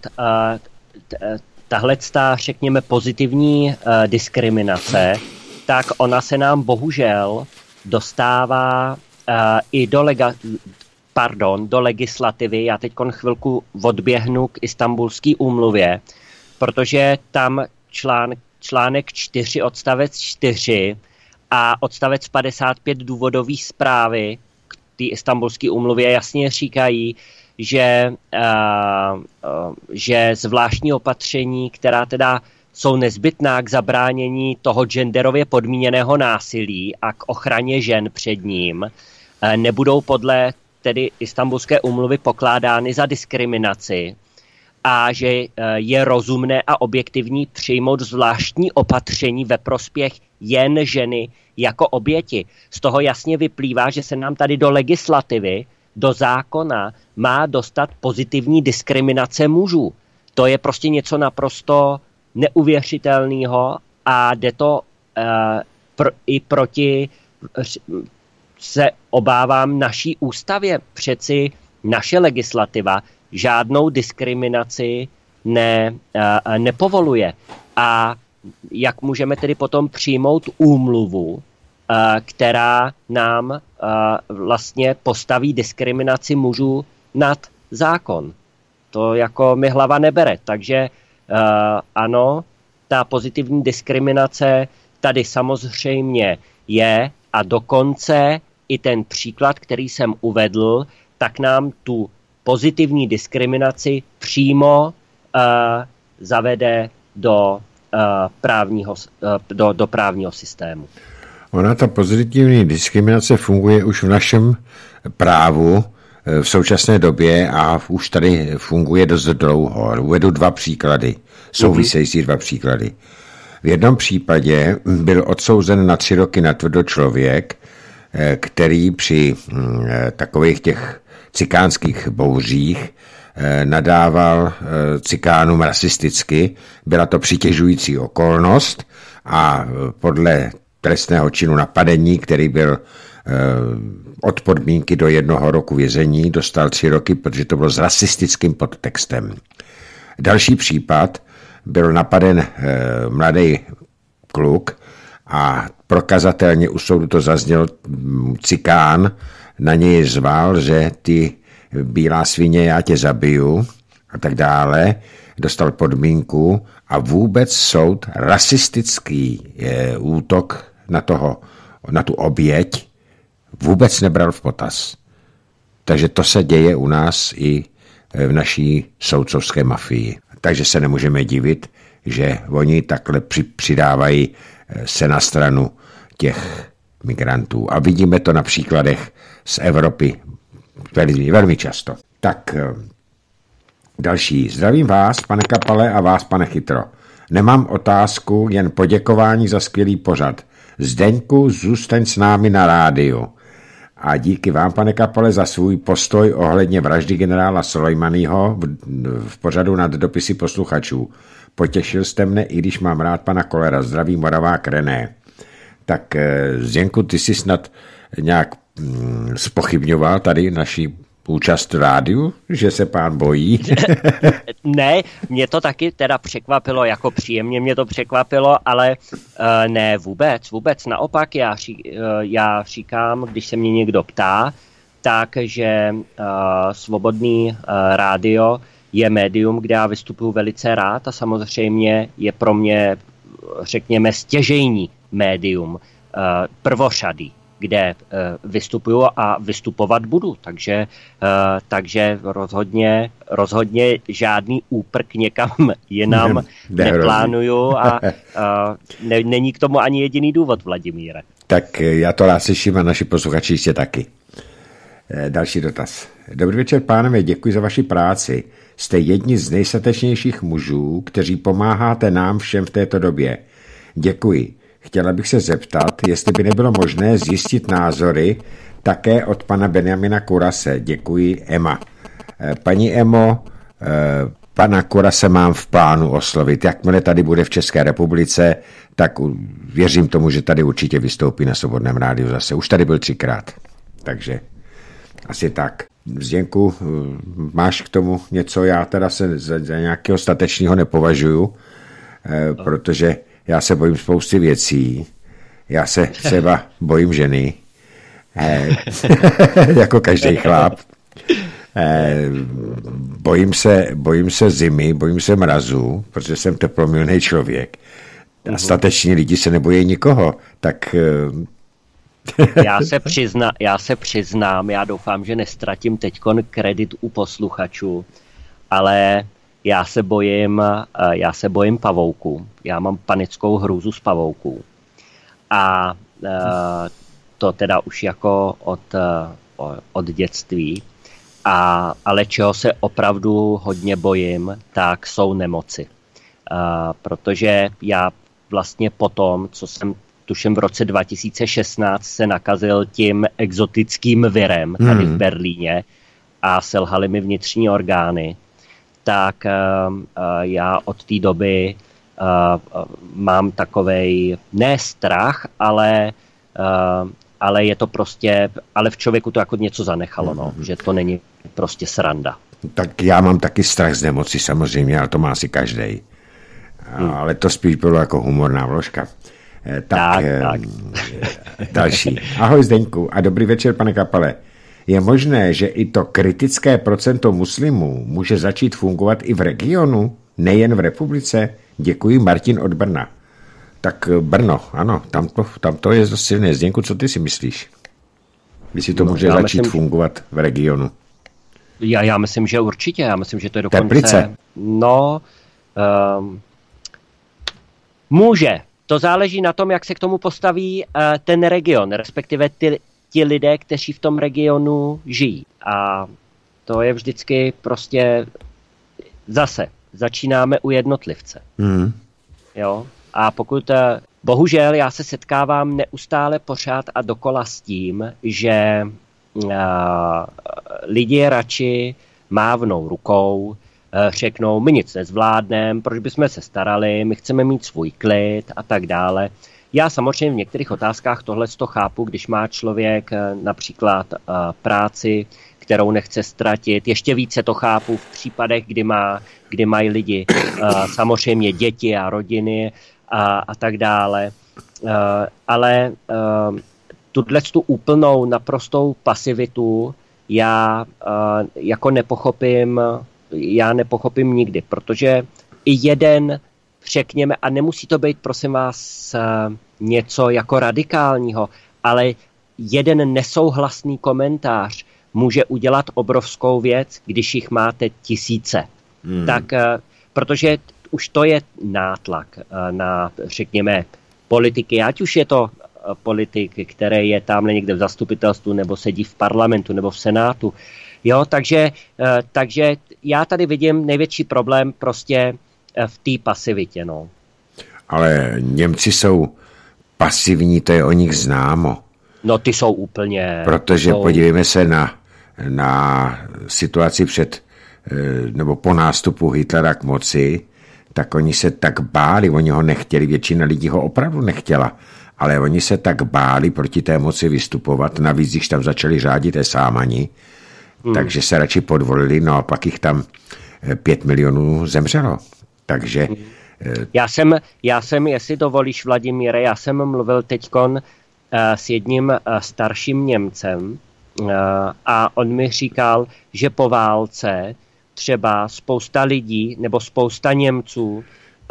Tahle, řekněme, pozitivní diskriminace, tak ona se nám bohužel dostává i do, lega, pardon, do legislativy. Já teď chvilku odběhnu k Istanbulské úmluvě, protože tam člán, článek čtyři, odstavec čtyři a odstavec padesát pět důvodové zprávy k té Istanbulské úmluvě jasně říkají, že, uh, uh, že zvláštní opatření, která teda jsou nezbytná k zabránění toho genderově podmíněného násilí a k ochraně žen před ním, uh, nebudou podle tedy Istanbulské úmluvy pokládány za diskriminaci a že uh, je rozumné a objektivní přijmout zvláštní opatření ve prospěch jen ženy jako oběti. Z toho jasně vyplývá, že se nám tady do legislativy, do zákona má dostat pozitivní diskriminace mužů. To je prostě něco naprosto neuvěřitelného a jde to uh, pr- i proti, se obávám, naší ústavě. Přeci naše legislativa žádnou diskriminaci ne, uh, nepovoluje. A jak můžeme tedy potom přijmout úmluvu, která nám vlastně postaví diskriminaci mužů nad zákon. To jako mi hlava nebere. Takže ano, ta pozitivní diskriminace tady samozřejmě je a dokonce i ten příklad, který jsem uvedl, tak nám tu pozitivní diskriminaci přímo zavede do právního, do, do právního systému. Ona, ta pozitivní diskriminace funguje už v našem právu v současné době a už tady funguje dost dlouho. Uvedu dva příklady, související dva příklady. V jednom případě byl odsouzen na tři roky natvrdo člověk, který při takových těch cikánských bouřích nadával cikánům rasisticky. Byla to přitěžující okolnost a podle trestného činu napadení, který byl od podmínky do jednoho roku vězení, dostal tři roky, protože to bylo s rasistickým podtextem. Další případ, byl napaden mladý kluk a prokazatelně u soudu to zazněl, cikán na něj zval, že ty bílá svině, já tě zabiju a tak dále. Dostal podmínku a vůbec soud rasistický je, útok na, toho, na tu oběť vůbec nebral v potaz. Takže to se děje u nás i v naší soudcovské mafii. Takže se nemůžeme divit, že oni takhle při, přidávají se na stranu těch migrantů. A vidíme to na příkladech z Evropy velmi, velmi často. Tak další. Zdravím vás, pane Kapale, a vás, pane Chytro. Nemám otázku, jen poděkování za skvělý pořad. Zdeňku, zůstaň s námi na rádiu. A díky vám, pane Kapale, za svůj postoj ohledně vraždy generála Sulejmanyho v, v pořadu nad dopisy posluchačů. Potěšil jste mne, i když mám rád pana Kolera. Zdraví, Moravák René. Tak Zdeňku, ty jsi snad nějak mm, zpochybňoval tady naši účast v rádiu, že se pán bojí? Ne, mě to taky teda překvapilo, jako příjemně mě to překvapilo, ale uh, ne vůbec, vůbec naopak já, ří, uh, já říkám, když se mě někdo ptá, tak, že uh, Svobodný uh, rádio je médium, kde já vystupuji velice rád a samozřejmě je pro mě, řekněme, stěžejní médium, uh, prvořadý, kde uh, vystupuju a vystupovat budu. Takže, uh, takže rozhodně, rozhodně žádný úprk někam jinam neplánuju a uh, ne, není k tomu ani jediný důvod, Vladimíre. Tak já to rád slyším a naši posluchači jistě taky. Další dotaz. Dobrý večer, pánové, děkuji za vaši práci. Jste jedni z nejstatečnějších mužů, kteří pomáháte nám všem v této době. Děkuji. Chtěla bych se zeptat, jestli by nebylo možné zjistit názory také od pana Benjamina Kurase. Děkuji, Emma. Paní Emo, pana Kurase mám v plánu oslovit. Jakmile tady bude v České republice, tak věřím tomu, že tady určitě vystoupí na Svobodném rádiu zase. Už tady byl třikrát. Takže asi tak. Zdenku, máš k tomu něco? Já teda se za, za nějakého statečného nepovažuju, eh, protože já se bojím spousty věcí. Já se třeba bojím ženy, eh, jako každý chlap. Eh, bojím se, bojím se zimy, bojím se mrazu, protože jsem teplomilný člověk. A stateční lidi se nebojí nikoho, tak... Eh, Já se, přizna, já se přiznám, já doufám, že nestratím teďkon kredit u posluchačů, ale já se bojím, já se bojím pavouků. Já mám panickou hrůzu z pavouků. A to teda už jako od, od dětství. A, ale čeho se opravdu hodně bojím, tak jsou nemoci. Protože já vlastně potom, co jsem tuším v roce dva tisíce šestnáct se nakazil tím exotickým virem tady hmm. v Berlíně a selhaly mi vnitřní orgány, tak uh, uh, já od té doby uh, uh, mám takovej ne strach, ale, uh, ale je to prostě, ale v člověku to jako něco zanechalo, hmm. no, že to není prostě sranda. Tak já mám taky strach z nemoci samozřejmě, ale to má asi každej. Hmm. Ale to spíš bylo jako humorná vložka. Tak, tak, tak. Další. Ahoj Zdeňku a dobrý večer, pane Kapale. Je možné, že i to kritické procento muslimů může začít fungovat i v regionu, nejen v republice? Děkuji, Martin od Brna. Tak Brno, ano, tam to, tam to je zase silné. Zdeňku, co ty si myslíš? Jestli to no, může začít myslím, fungovat v regionu? Já, já myslím, že určitě. Já myslím, že to je dokonce... Teplice? No, um, může. To záleží na tom, jak se k tomu postaví uh, ten region, respektive ty, ti lidé, kteří v tom regionu žijí. A to je vždycky prostě zase, začínáme u jednotlivce. Mm. Jo? A pokud, uh, bohužel, já se setkávám neustále pořád a dokola s tím, že uh, lidi radši mávnou rukou, řeknou, my nic nezvládneme, proč bychom se starali, my chceme mít svůj klid a tak dále. Já samozřejmě v některých otázkách tohle to chápu, když má člověk například uh, práci, kterou nechce ztratit. Ještě více to chápu v případech, kdy, má, kdy mají lidi uh, samozřejmě děti a rodiny a, a tak dále. Uh, ale uh, tuhle tu úplnou naprostou pasivitu já uh, jako nepochopím já nepochopím nikdy, protože i jeden, řekněme, a nemusí to být, prosím vás, něco jako radikálního, ale jeden nesouhlasný komentář může udělat obrovskou věc, když jich máte tisíce. Hmm. Tak, protože už to je nátlak na, řekněme, politiky, ať už je to politik, který je tamhle někde v zastupitelstvu, nebo sedí v parlamentu, nebo v senátu. Jo, takže, takže já tady vidím největší problém prostě v té pasivitě. No. Ale Němci jsou pasivní, to je o nich známo. No ty jsou úplně... Protože jsou... podívejme se na, na situaci před, nebo po nástupu Hitlera k moci, tak oni se tak báli, oni ho nechtěli, většina lidí ho opravdu nechtěla, ale oni se tak báli proti té moci vystupovat, navíc když tam začali řádit esámani, Hmm. Takže se radši podvolili, no a pak jich tam pět milionů zemřelo. Takže... Hmm. Já jsem, já jsem, jestli dovolíš, Vladimíre, já jsem mluvil teďkon uh, s jedním uh, starším Němcem uh, a on mi říkal, že po válce třeba spousta lidí nebo spousta Němců uh,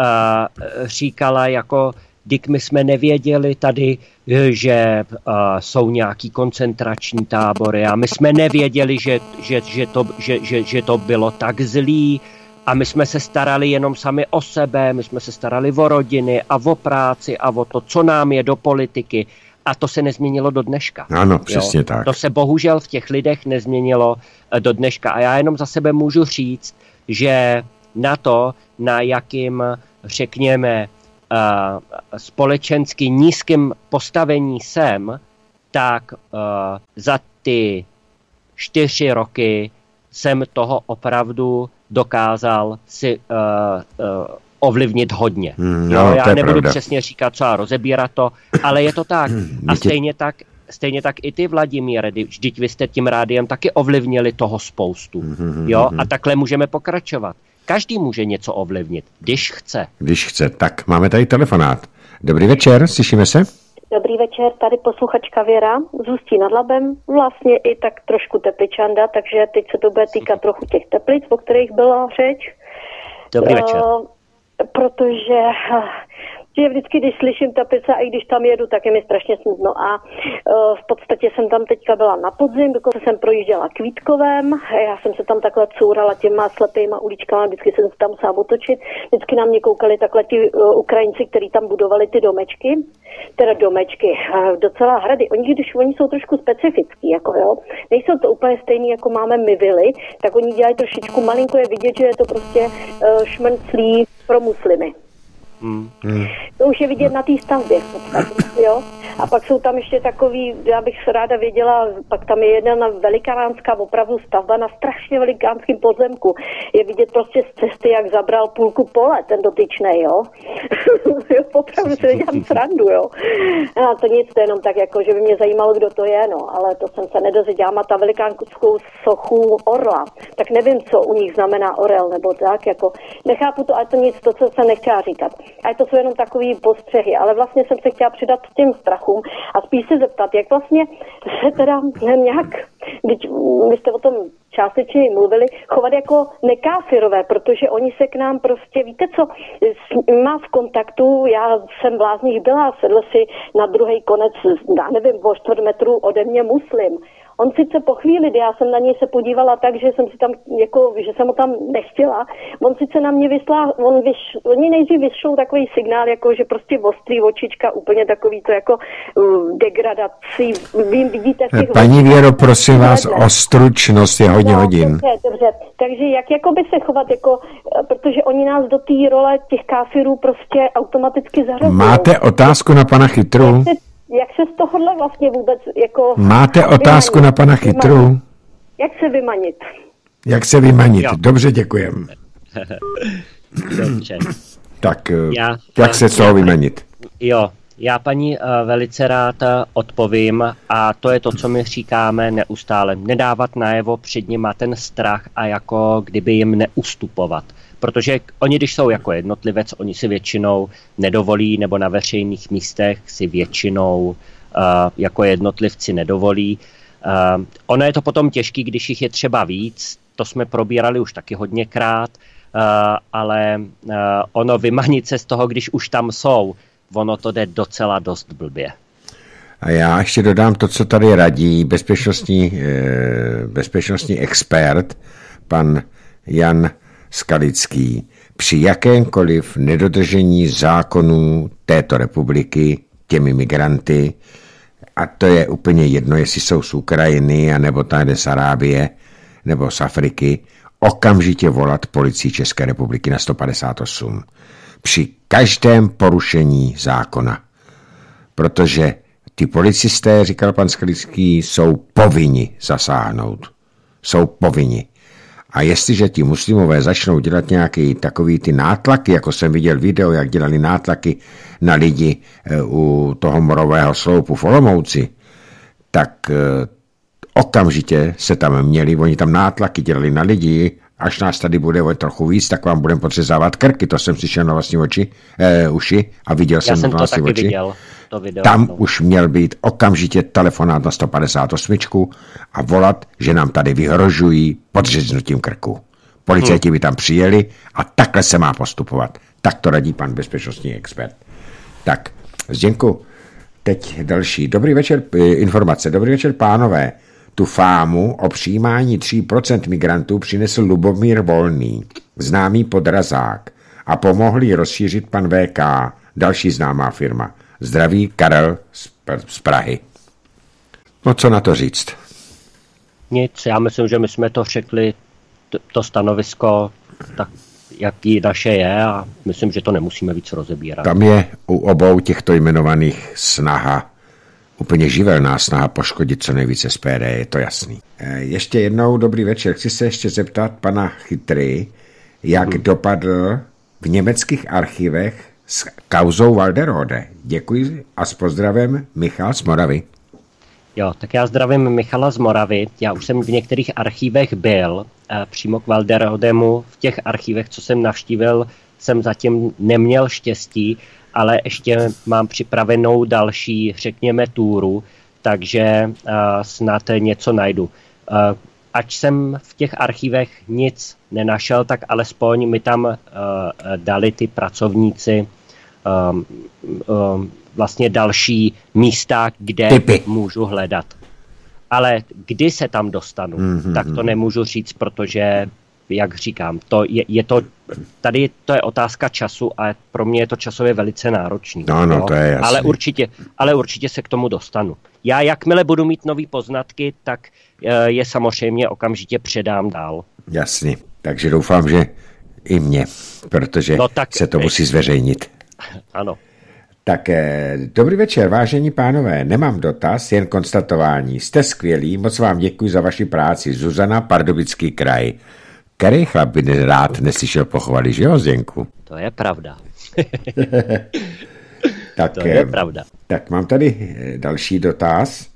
říkala jako, dík my jsme nevěděli tady, že uh, jsou nějaký koncentrační tábory a my jsme nevěděli, že, že, že, to, že, že, že to bylo tak zlý a my jsme se starali jenom sami o sebe, my jsme se starali o rodiny a o práci a o to, co nám je do politiky. A to se nezměnilo do dneška. Ano, přesně jo? tak. To se bohužel v těch lidech nezměnilo do dneška. A já jenom za sebe můžu říct, že na to, na jakým, řekněme, uh, společensky nízkým postavení jsem, tak uh, za ty čtyři roky jsem toho opravdu dokázal si uh, uh, ovlivnit hodně. Hmm, jo, no, já nebudu pravda. přesně říkat, co a rozebírat to, ale je to tak. A stejně tak, stejně tak i ty, Vladimíre, vždyť vy jste tím rádiem taky ovlivnili toho spoustu. Jo, a takhle můžeme pokračovat. Každý může něco ovlivnit, když chce. Když chce. Tak, máme tady telefonát. Dobrý večer, slyšíme se? Dobrý večer, tady posluchačka Věra z Ústí nad Labem, vlastně i tak trošku tepličanda, takže teď se to bude týkat trochu těch teplic, o kterých byla řeč. Dobrý večer. Uh, protože že vždycky, když slyším Teplice a i když tam jedu, tak je mi strašně smutno. A uh, v podstatě jsem tam teďka byla na podzim, dokonce jsem projížděla Kvítkovem, já jsem se tam takhle courala těma slepýma uličkama, vždycky jsem se tam sám otočit. Vždycky na mě koukali takhle ti uh, Ukrajinci, kteří tam budovali ty domečky, teda domečky, uh, docela hrady. Oni, když oni jsou trošku specifický, jako jo, nejsou to úplně stejný, jako máme my vily, tak oni dělají trošičku malinko, je vidět, že je to prostě uh, šmrnclí pro muslimy. Hmm. To už je vidět na té stavbě v podstatě, jo. A pak jsou tam ještě takový, já bych se ráda věděla, pak tam je jedna velikánská opravdu stavba na strašně velikánském pozemku. Je vidět prostě z cesty, jak zabral půlku pole ten dotyčnej, jo. jo opravdu se nedělám srandu, jo. A to nic, to jenom tak, jako, že by mě zajímalo, kdo to je, no, ale to jsem se nedozvěděla. Má ta velikánskou sochu orla, tak nevím, co u nich znamená orel, nebo tak, jako, nechápu to, ale to nic, to, co jsem nechtěla říkat. A to jsou jenom takový postřehy, ale vlastně jsem se chtěla přidat k těm strachům a spíš se zeptat, jak vlastně se teda nějak, když vy jste o tom částečně mluvili, chovat jako nekáfirové, protože oni se k nám prostě, víte co, má v kontaktu, já jsem v Lázních byla, sedl si na druhý konec, já nevím, o čtvrt metru ode mě muslim. On sice po chvíli, kdy já jsem na něj se podívala tak, že jsem si tam, jako, že jsem ho tam nechtěla, on sice na mě vyslá, on vyš, oni nejdřív vyšlou takový signál, jako, že prostě ostrý očička, úplně takový to jako uh, degradací, vím, vidíte v těch... Paní Věro, prosím vás o stručnost, je hodně no, hodin. Dobře, dobře, takže jak jako by se chovat, jako, protože oni nás do té role těch káfirů prostě automaticky zařazují. Máte otázku na pana Chytru? Jak se z tohohle vlastně vůbec jako... Máte otázku vymanit, na pana Chytru? Vymanit. Jak se vymanit? Jak se vymanit? Jo. Dobře, děkujem. Dobře. Tak já, jak se z toho vymanit? Jo, já paní velice rád odpovím a to je to, co my říkáme neustále. Nedávat najevo před nima ten strach a jako kdyby jim neustupovat. Protože oni, když jsou jako jednotlivec, oni si většinou nedovolí, nebo na veřejných místech si většinou uh, jako jednotlivci nedovolí. Uh, ono je to potom těžký, když jich je třeba víc, to jsme probírali už taky hodněkrát, uh, ale uh, ono vymanit se z toho, když už tam jsou, ono to jde docela dost blbě. A já ještě dodám to, co tady radí bezpečnostní, eh, bezpečnostní expert, pan Jan Skalický. Při jakémkoliv nedodržení zákonů této republiky těmi migranty, a to je úplně jedno, jestli jsou z Ukrajiny, anebo tady z Arábie, nebo z Afriky, okamžitě volat policii České republiky na sto padesát osm. Při každém porušení zákona. Protože ty policisté, říkal pan Skalický, jsou povinni zasáhnout. Jsou povinni. A jestliže ti muslimové začnou dělat nějaký takový ty nátlaky, jako jsem viděl video, jak dělali nátlaky na lidi u toho morového sloupu v Olomouci, tak okamžitě se tam měli, oni tam nátlaky dělali na lidi, až nás tady bude o trochu víc, tak vám budeme potřezávat krky, to jsem slyšel na vlastní oči, eh, uši a viděl Já jsem, jsem na to vlastní taky oči. viděl, to video. Tam no. už měl být okamžitě telefonát na sto padesát osm a volat, že nám tady vyhrožují podřeznutím krku. Policajti by tam přijeli a takhle se má postupovat. Tak to radí pan bezpečnostní expert. Tak, Zdenku, teď další. Dobrý večer, informace. Dobrý večer, pánové. Tu fámu o přijímání tří procent migrantů přinesl Lubomír Volný, známý podrazák, a pomohl jí rozšířit pan V K, další známá firma. Zdraví Karel z, z Prahy. No co na to říct? Nic, já myslím, že my jsme to řekli, to, to stanovisko, tak jaký naše je, a myslím, že to nemusíme víc rozebírat. Tam je u obou těchto jmenovaných snaha, úplně živelná snaha poškodit co nejvíce S P D, je to jasný. E, ještě jednou dobrý večer. Chci se ještě zeptat pana Chytry, jak hmm. dopadl v německých archivech s kauzou Walderode. Děkuji a s pozdravem Michal z Moravy. Jo, tak já zdravím Michala z Moravy. Já už jsem v některých archivech byl, eh, přímo k Walderodemu. V těch archivech, co jsem navštívil, jsem zatím neměl štěstí, ale ještě mám připravenou další, řekněme, túru, takže eh, snad něco najdu. Eh, Ať jsem v těch archivech nic nenašel, tak alespoň mi tam uh, dali ty pracovníci um, um, vlastně další místa, kde Typy. můžu hledat. Ale kdy se tam dostanu, mm-hmm. tak to nemůžu říct, protože, jak říkám, to je, je to, tady to je otázka času a pro mě je to časově velice náročný. No, no, to je jasný. Ale určitě, ale určitě se k tomu dostanu. Já jakmile budu mít nový poznatky, tak je samozřejmě okamžitě předám dál. Jasně, takže doufám, že i mě, protože no tak, se to musí zveřejnit. Ano. Tak dobrý večer, vážení pánové, nemám dotaz, jen konstatování. Jste skvělí, moc vám děkuji za vaši práci. Zuzana, Pardubický kraj. Který chlap by rád neslyšel pochvaly, že jo, Zdenku? To je pravda. tak, to je pravda. Tak mám tady další dotaz.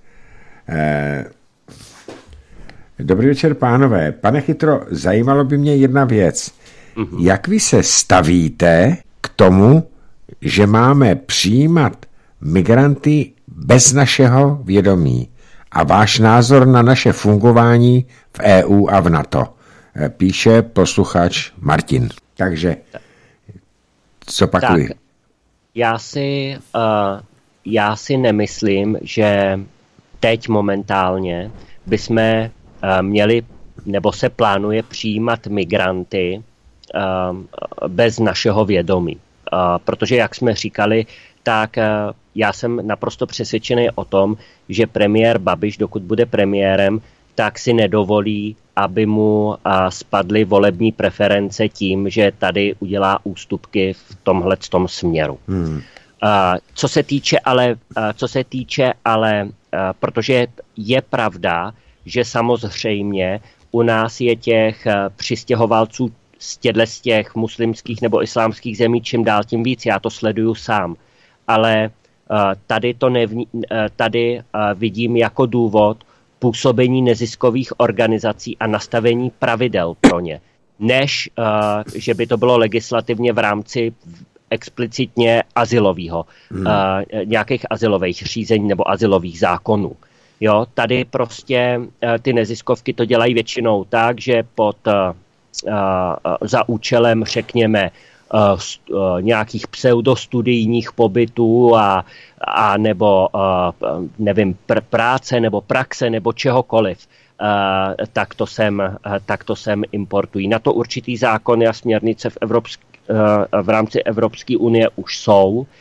Dobrý večer, pánové. Pane Chytro, zajímalo by mě jedna věc. Mm-hmm. Jak vy se stavíte k tomu, že máme přijímat migranty bez našeho vědomí? A váš názor na naše fungování v E U a v NATO? Píše posluchač Martin. Takže, co pakuji? Tak, já si, uh, já si nemyslím, že teď momentálně bychom měli, nebo se plánuje přijímat migranty uh, bez našeho vědomí. Uh, protože, jak jsme říkali, tak uh, já jsem naprosto přesvědčený o tom, že premiér Babiš, dokud bude premiérem, tak si nedovolí, aby mu uh, spadly volební preference tím, že tady udělá ústupky v tomhletom směru. Hmm. Uh, co se týče ale, uh, co se týče ale, uh, protože je pravda, že samozřejmě u nás je těch přistěhovalců z těchto z těch muslimských nebo islámských zemí čím dál tím víc. Já to sleduju sám. Ale tady, to nevní, tady vidím jako důvod působení neziskových organizací a nastavení pravidel pro ně, než že by to bylo legislativně v rámci explicitně azylového, hmm. nějakých azylových řízení nebo azylových zákonů. Jo, tady prostě ty neziskovky to dělají většinou tak, že pod uh, uh, za účelem, řekněme, uh, uh, nějakých pseudostudijních pobytů a, a nebo uh, nevím, pr- práce nebo praxe nebo čehokoliv, uh, tak, to sem, uh, tak to sem importují. Na to určitý zákony a směrnice v, Evropsk- uh, v rámci Evropské unie už jsou, uh,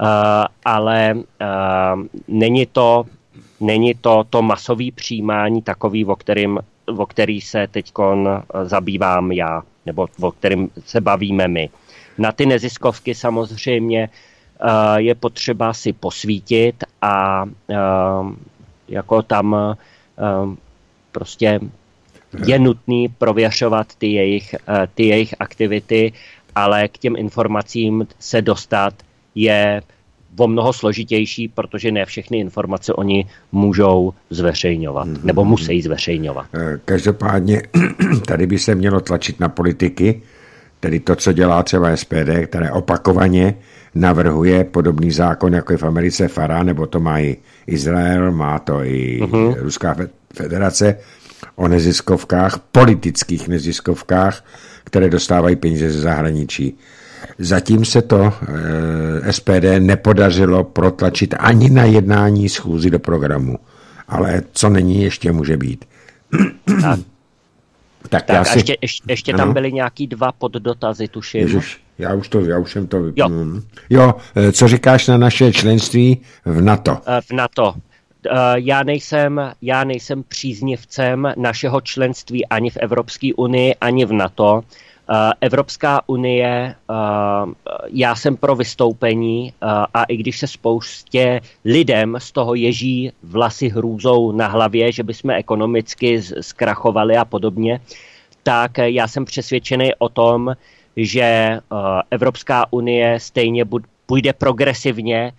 ale uh, není to Není to to masové přijímání takový, o, kterým, o který se teďkon zabývám já, nebo o kterým se bavíme my. Na ty neziskovky samozřejmě uh, je potřeba si posvítit a uh, jako tam uh, prostě je nutný prověřovat ty jejich, uh, ty jejich aktivity, ale k těm informacím se dostat je o mnoho složitější, protože ne všechny informace oni můžou zveřejňovat, mm-hmm. nebo musí zveřejňovat. Každopádně tady by se mělo tlačit na politiky, tedy to, co dělá třeba S P D, které opakovaně navrhuje podobný zákon, jako je v Americe F A R A, nebo to má i Izrael, má to i mm-hmm. Ruská federace, o neziskovkách, politických neziskovkách, které dostávají peníze ze zahraničí. Zatím se to e, S P D nepodařilo protlačit ani na jednání schůzi do programu. Ale co není, ještě může být. Tak, tak, tak já a si... ještě, ještě, ještě tam byly nějaký dva poddotazy, tuším. Ježiš, já už to, já už jsem to... Jo. jo, co říkáš na naše členství v NATO? V NATO. Já nejsem, já nejsem příznivcem našeho členství ani v Evropské unii, ani v NATO. Evropská unie, já jsem pro vystoupení a i když se spoustě lidem z toho ježí vlasy hrůzou na hlavě, že bychom ekonomicky zkrachovali a podobně, tak já jsem přesvědčený o tom, že Evropská unie stejně půjde progresivně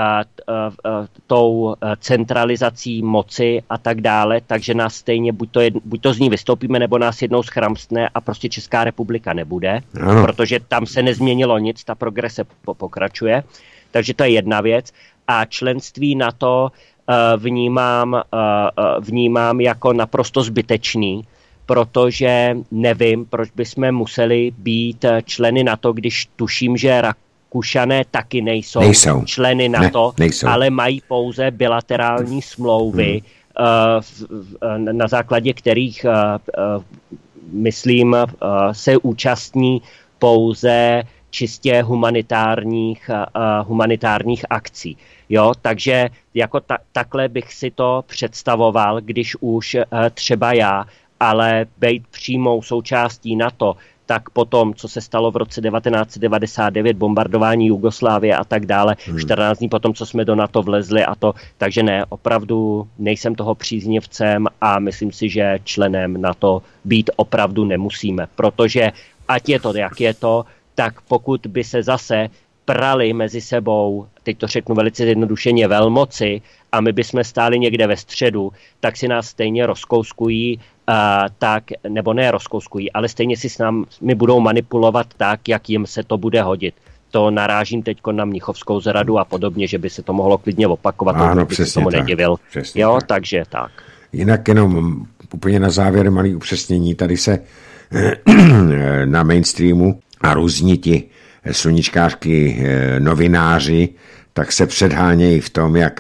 tou centralizací moci a tak dále, takže nás stejně buď to, jedn, buď to z ní vystoupíme, nebo nás jednou schramstne a prostě Česká republika nebude, ano. Protože tam se nezměnilo nic, ta progrese pokračuje, takže to je jedna věc. A členství NATO vnímám, vnímám jako naprosto zbytečný, protože nevím, proč bychom museli být členy NATO, když tuším, že Rak Kušané taky nejsou, nejsou. členy NATO, ne, nejsou. Ale mají pouze bilaterální smlouvy, hmm. uh, na základě kterých, uh, uh, myslím, uh, se účastní pouze čistě humanitárních, uh, humanitárních akcí. Jo, takže jako ta, takhle bych si to představoval, když už uh, třeba já, ale být přímou součástí NATO, tak potom, co se stalo v roce devatenáct set devadesát devět, bombardování Jugoslávie a tak dále, hmm. čtrnáct dní potom, co jsme do NATO vlezli a to, takže ne, opravdu nejsem toho příznivcem a myslím si, že členem NATO být opravdu nemusíme, protože ať je to, jak je to, tak pokud by se zase prali mezi sebou, teď to řeknu velice zjednodušeně, velmoci a my bychom stáli někde ve středu, tak si nás stejně rozkouskují, uh, tak, nebo ne rozkouskují, ale stejně si s námi budou manipulovat tak, jak jim se to bude hodit. To narážím teď na Mnichovskou zradu a podobně, že by se to mohlo klidně opakovat, ano, by se tomu tak, nedivil. Jo, tak. takže tak. Jinak jenom úplně na závěr malý upřesnění, tady se na mainstreamu a různí ti sluníčkářky novináři, tak se předhánějí v tom, jak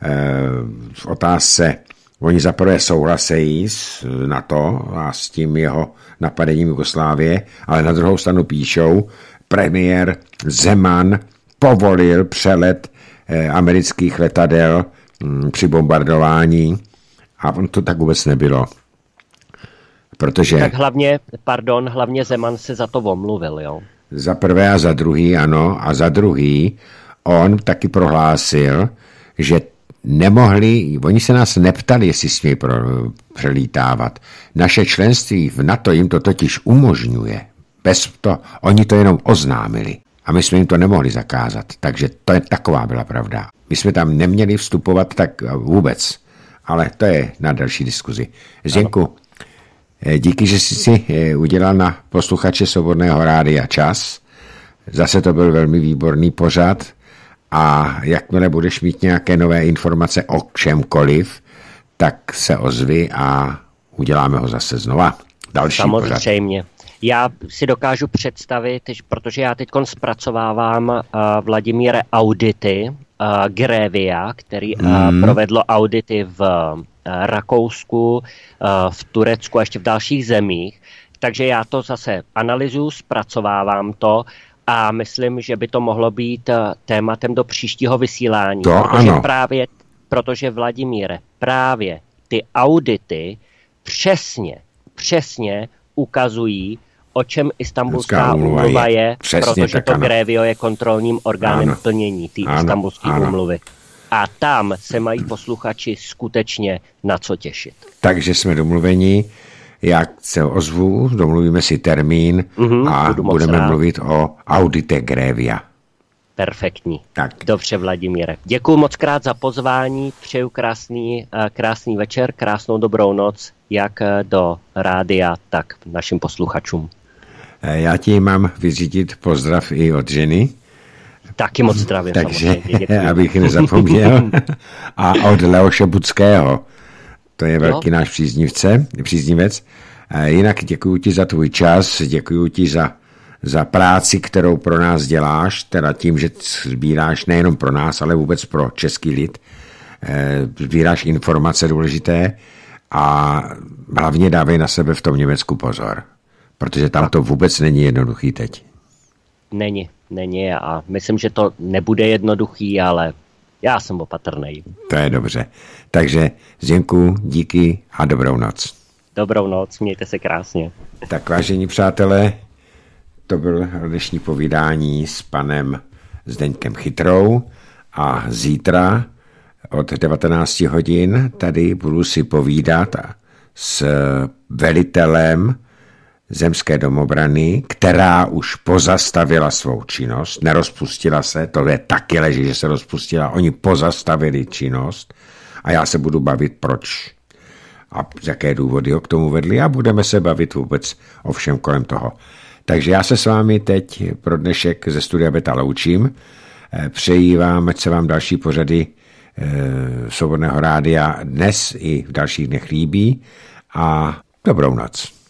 v otázce oni zaprvé souhlasejí s NATO a s tím jeho napadením Jugoslávie, ale na druhou stranu píšou, premiér Zeman povolil přelet amerických letadel při bombardování a on to tak vůbec nebylo. Protože... Tak hlavně, pardon, hlavně Zeman se za to omluvil, jo? Za prvé a za druhý, ano, a za druhý on taky prohlásil, že nemohli, oni se nás neptali, jestli smějí pro, přelítávat. Naše členství v NATO jim to totiž umožňuje. Bez to, oni to jenom oznámili. A my jsme jim to nemohli zakázat. Takže to je taková byla pravda. My jsme tam neměli vstupovat tak vůbec. Ale to je na další diskuzi. Zdenku, díky, že jsi si udělal na posluchače Svobodného rádia čas. Zase to byl velmi výborný pořad. A jakmile budeš mít nějaké nové informace o čemkoliv, tak se ozvi a uděláme ho zase znova. Další Samozřejmě. Pořad. Já si dokážu představit, protože já teď zpracovávám uh, Vladimíre audity uh, Grevia, který uh, hmm. provedlo audity v uh, Rakousku, uh, v Turecku a ještě v dalších zemích. Takže já to zase analyzuju, zpracovávám to a myslím, že by to mohlo být uh, tématem do příštího vysílání. To protože ano. právě, protože Vladimíre, právě ty audity přesně, přesně ukazují, o čem Istanbulská úmluva je, je protože to Grevio je kontrolním orgánem ano. plnění té Istanbulské úmluvy. A tam se mají posluchači skutečně na co těšit. Takže jsme domluveni, jak se ozvu, domluvíme si termín mm-hmm, a budeme mluvit o audite Grevia. Perfektní. Tak. Dobře, Vladimíre. Děkuji moc krát za pozvání, přeju krásný, krásný večer, krásnou dobrou noc, jak do rádia, tak našim posluchačům. Já ti mám vyřídit pozdrav i od ženy. Taky moc zdravím. Takže, abych nezapomněl. A od Leoše Budského. To je velký jo. náš příznivce, příznivec. Jinak děkuji ti za tvůj čas, děkuji ti za, za práci, kterou pro nás děláš, teda tím, že sbíráš nejenom pro nás, ale vůbec pro český lid. Sbíráš informace důležité a hlavně dávej na sebe v tom Německu pozor, protože tam to vůbec není jednoduchý teď. Není, není a myslím, že to nebude jednoduchý, ale já jsem opatrnej. To je dobře. Takže Zdenku, díky a dobrou noc. Dobrou noc, mějte se krásně. Tak vážení přátelé, to bylo dnešní povídání s panem Zdeňkem Chytrou a zítra od devatenáct hodin tady budu si povídat s velitelem Zemské domobrany, která už pozastavila svou činnost, nerozpustila se, to je taky leží, že se rozpustila, oni pozastavili činnost a já se budu bavit proč a z jaké důvody ho k tomu vedli a budeme se bavit vůbec o všem kolem toho. Takže já se s vámi teď pro dnešek ze Studia Beta loučím, přeji vám, ať se vám další pořady e, Svobodného rádia dnes i v dalších dnech líbí a dobrou noc.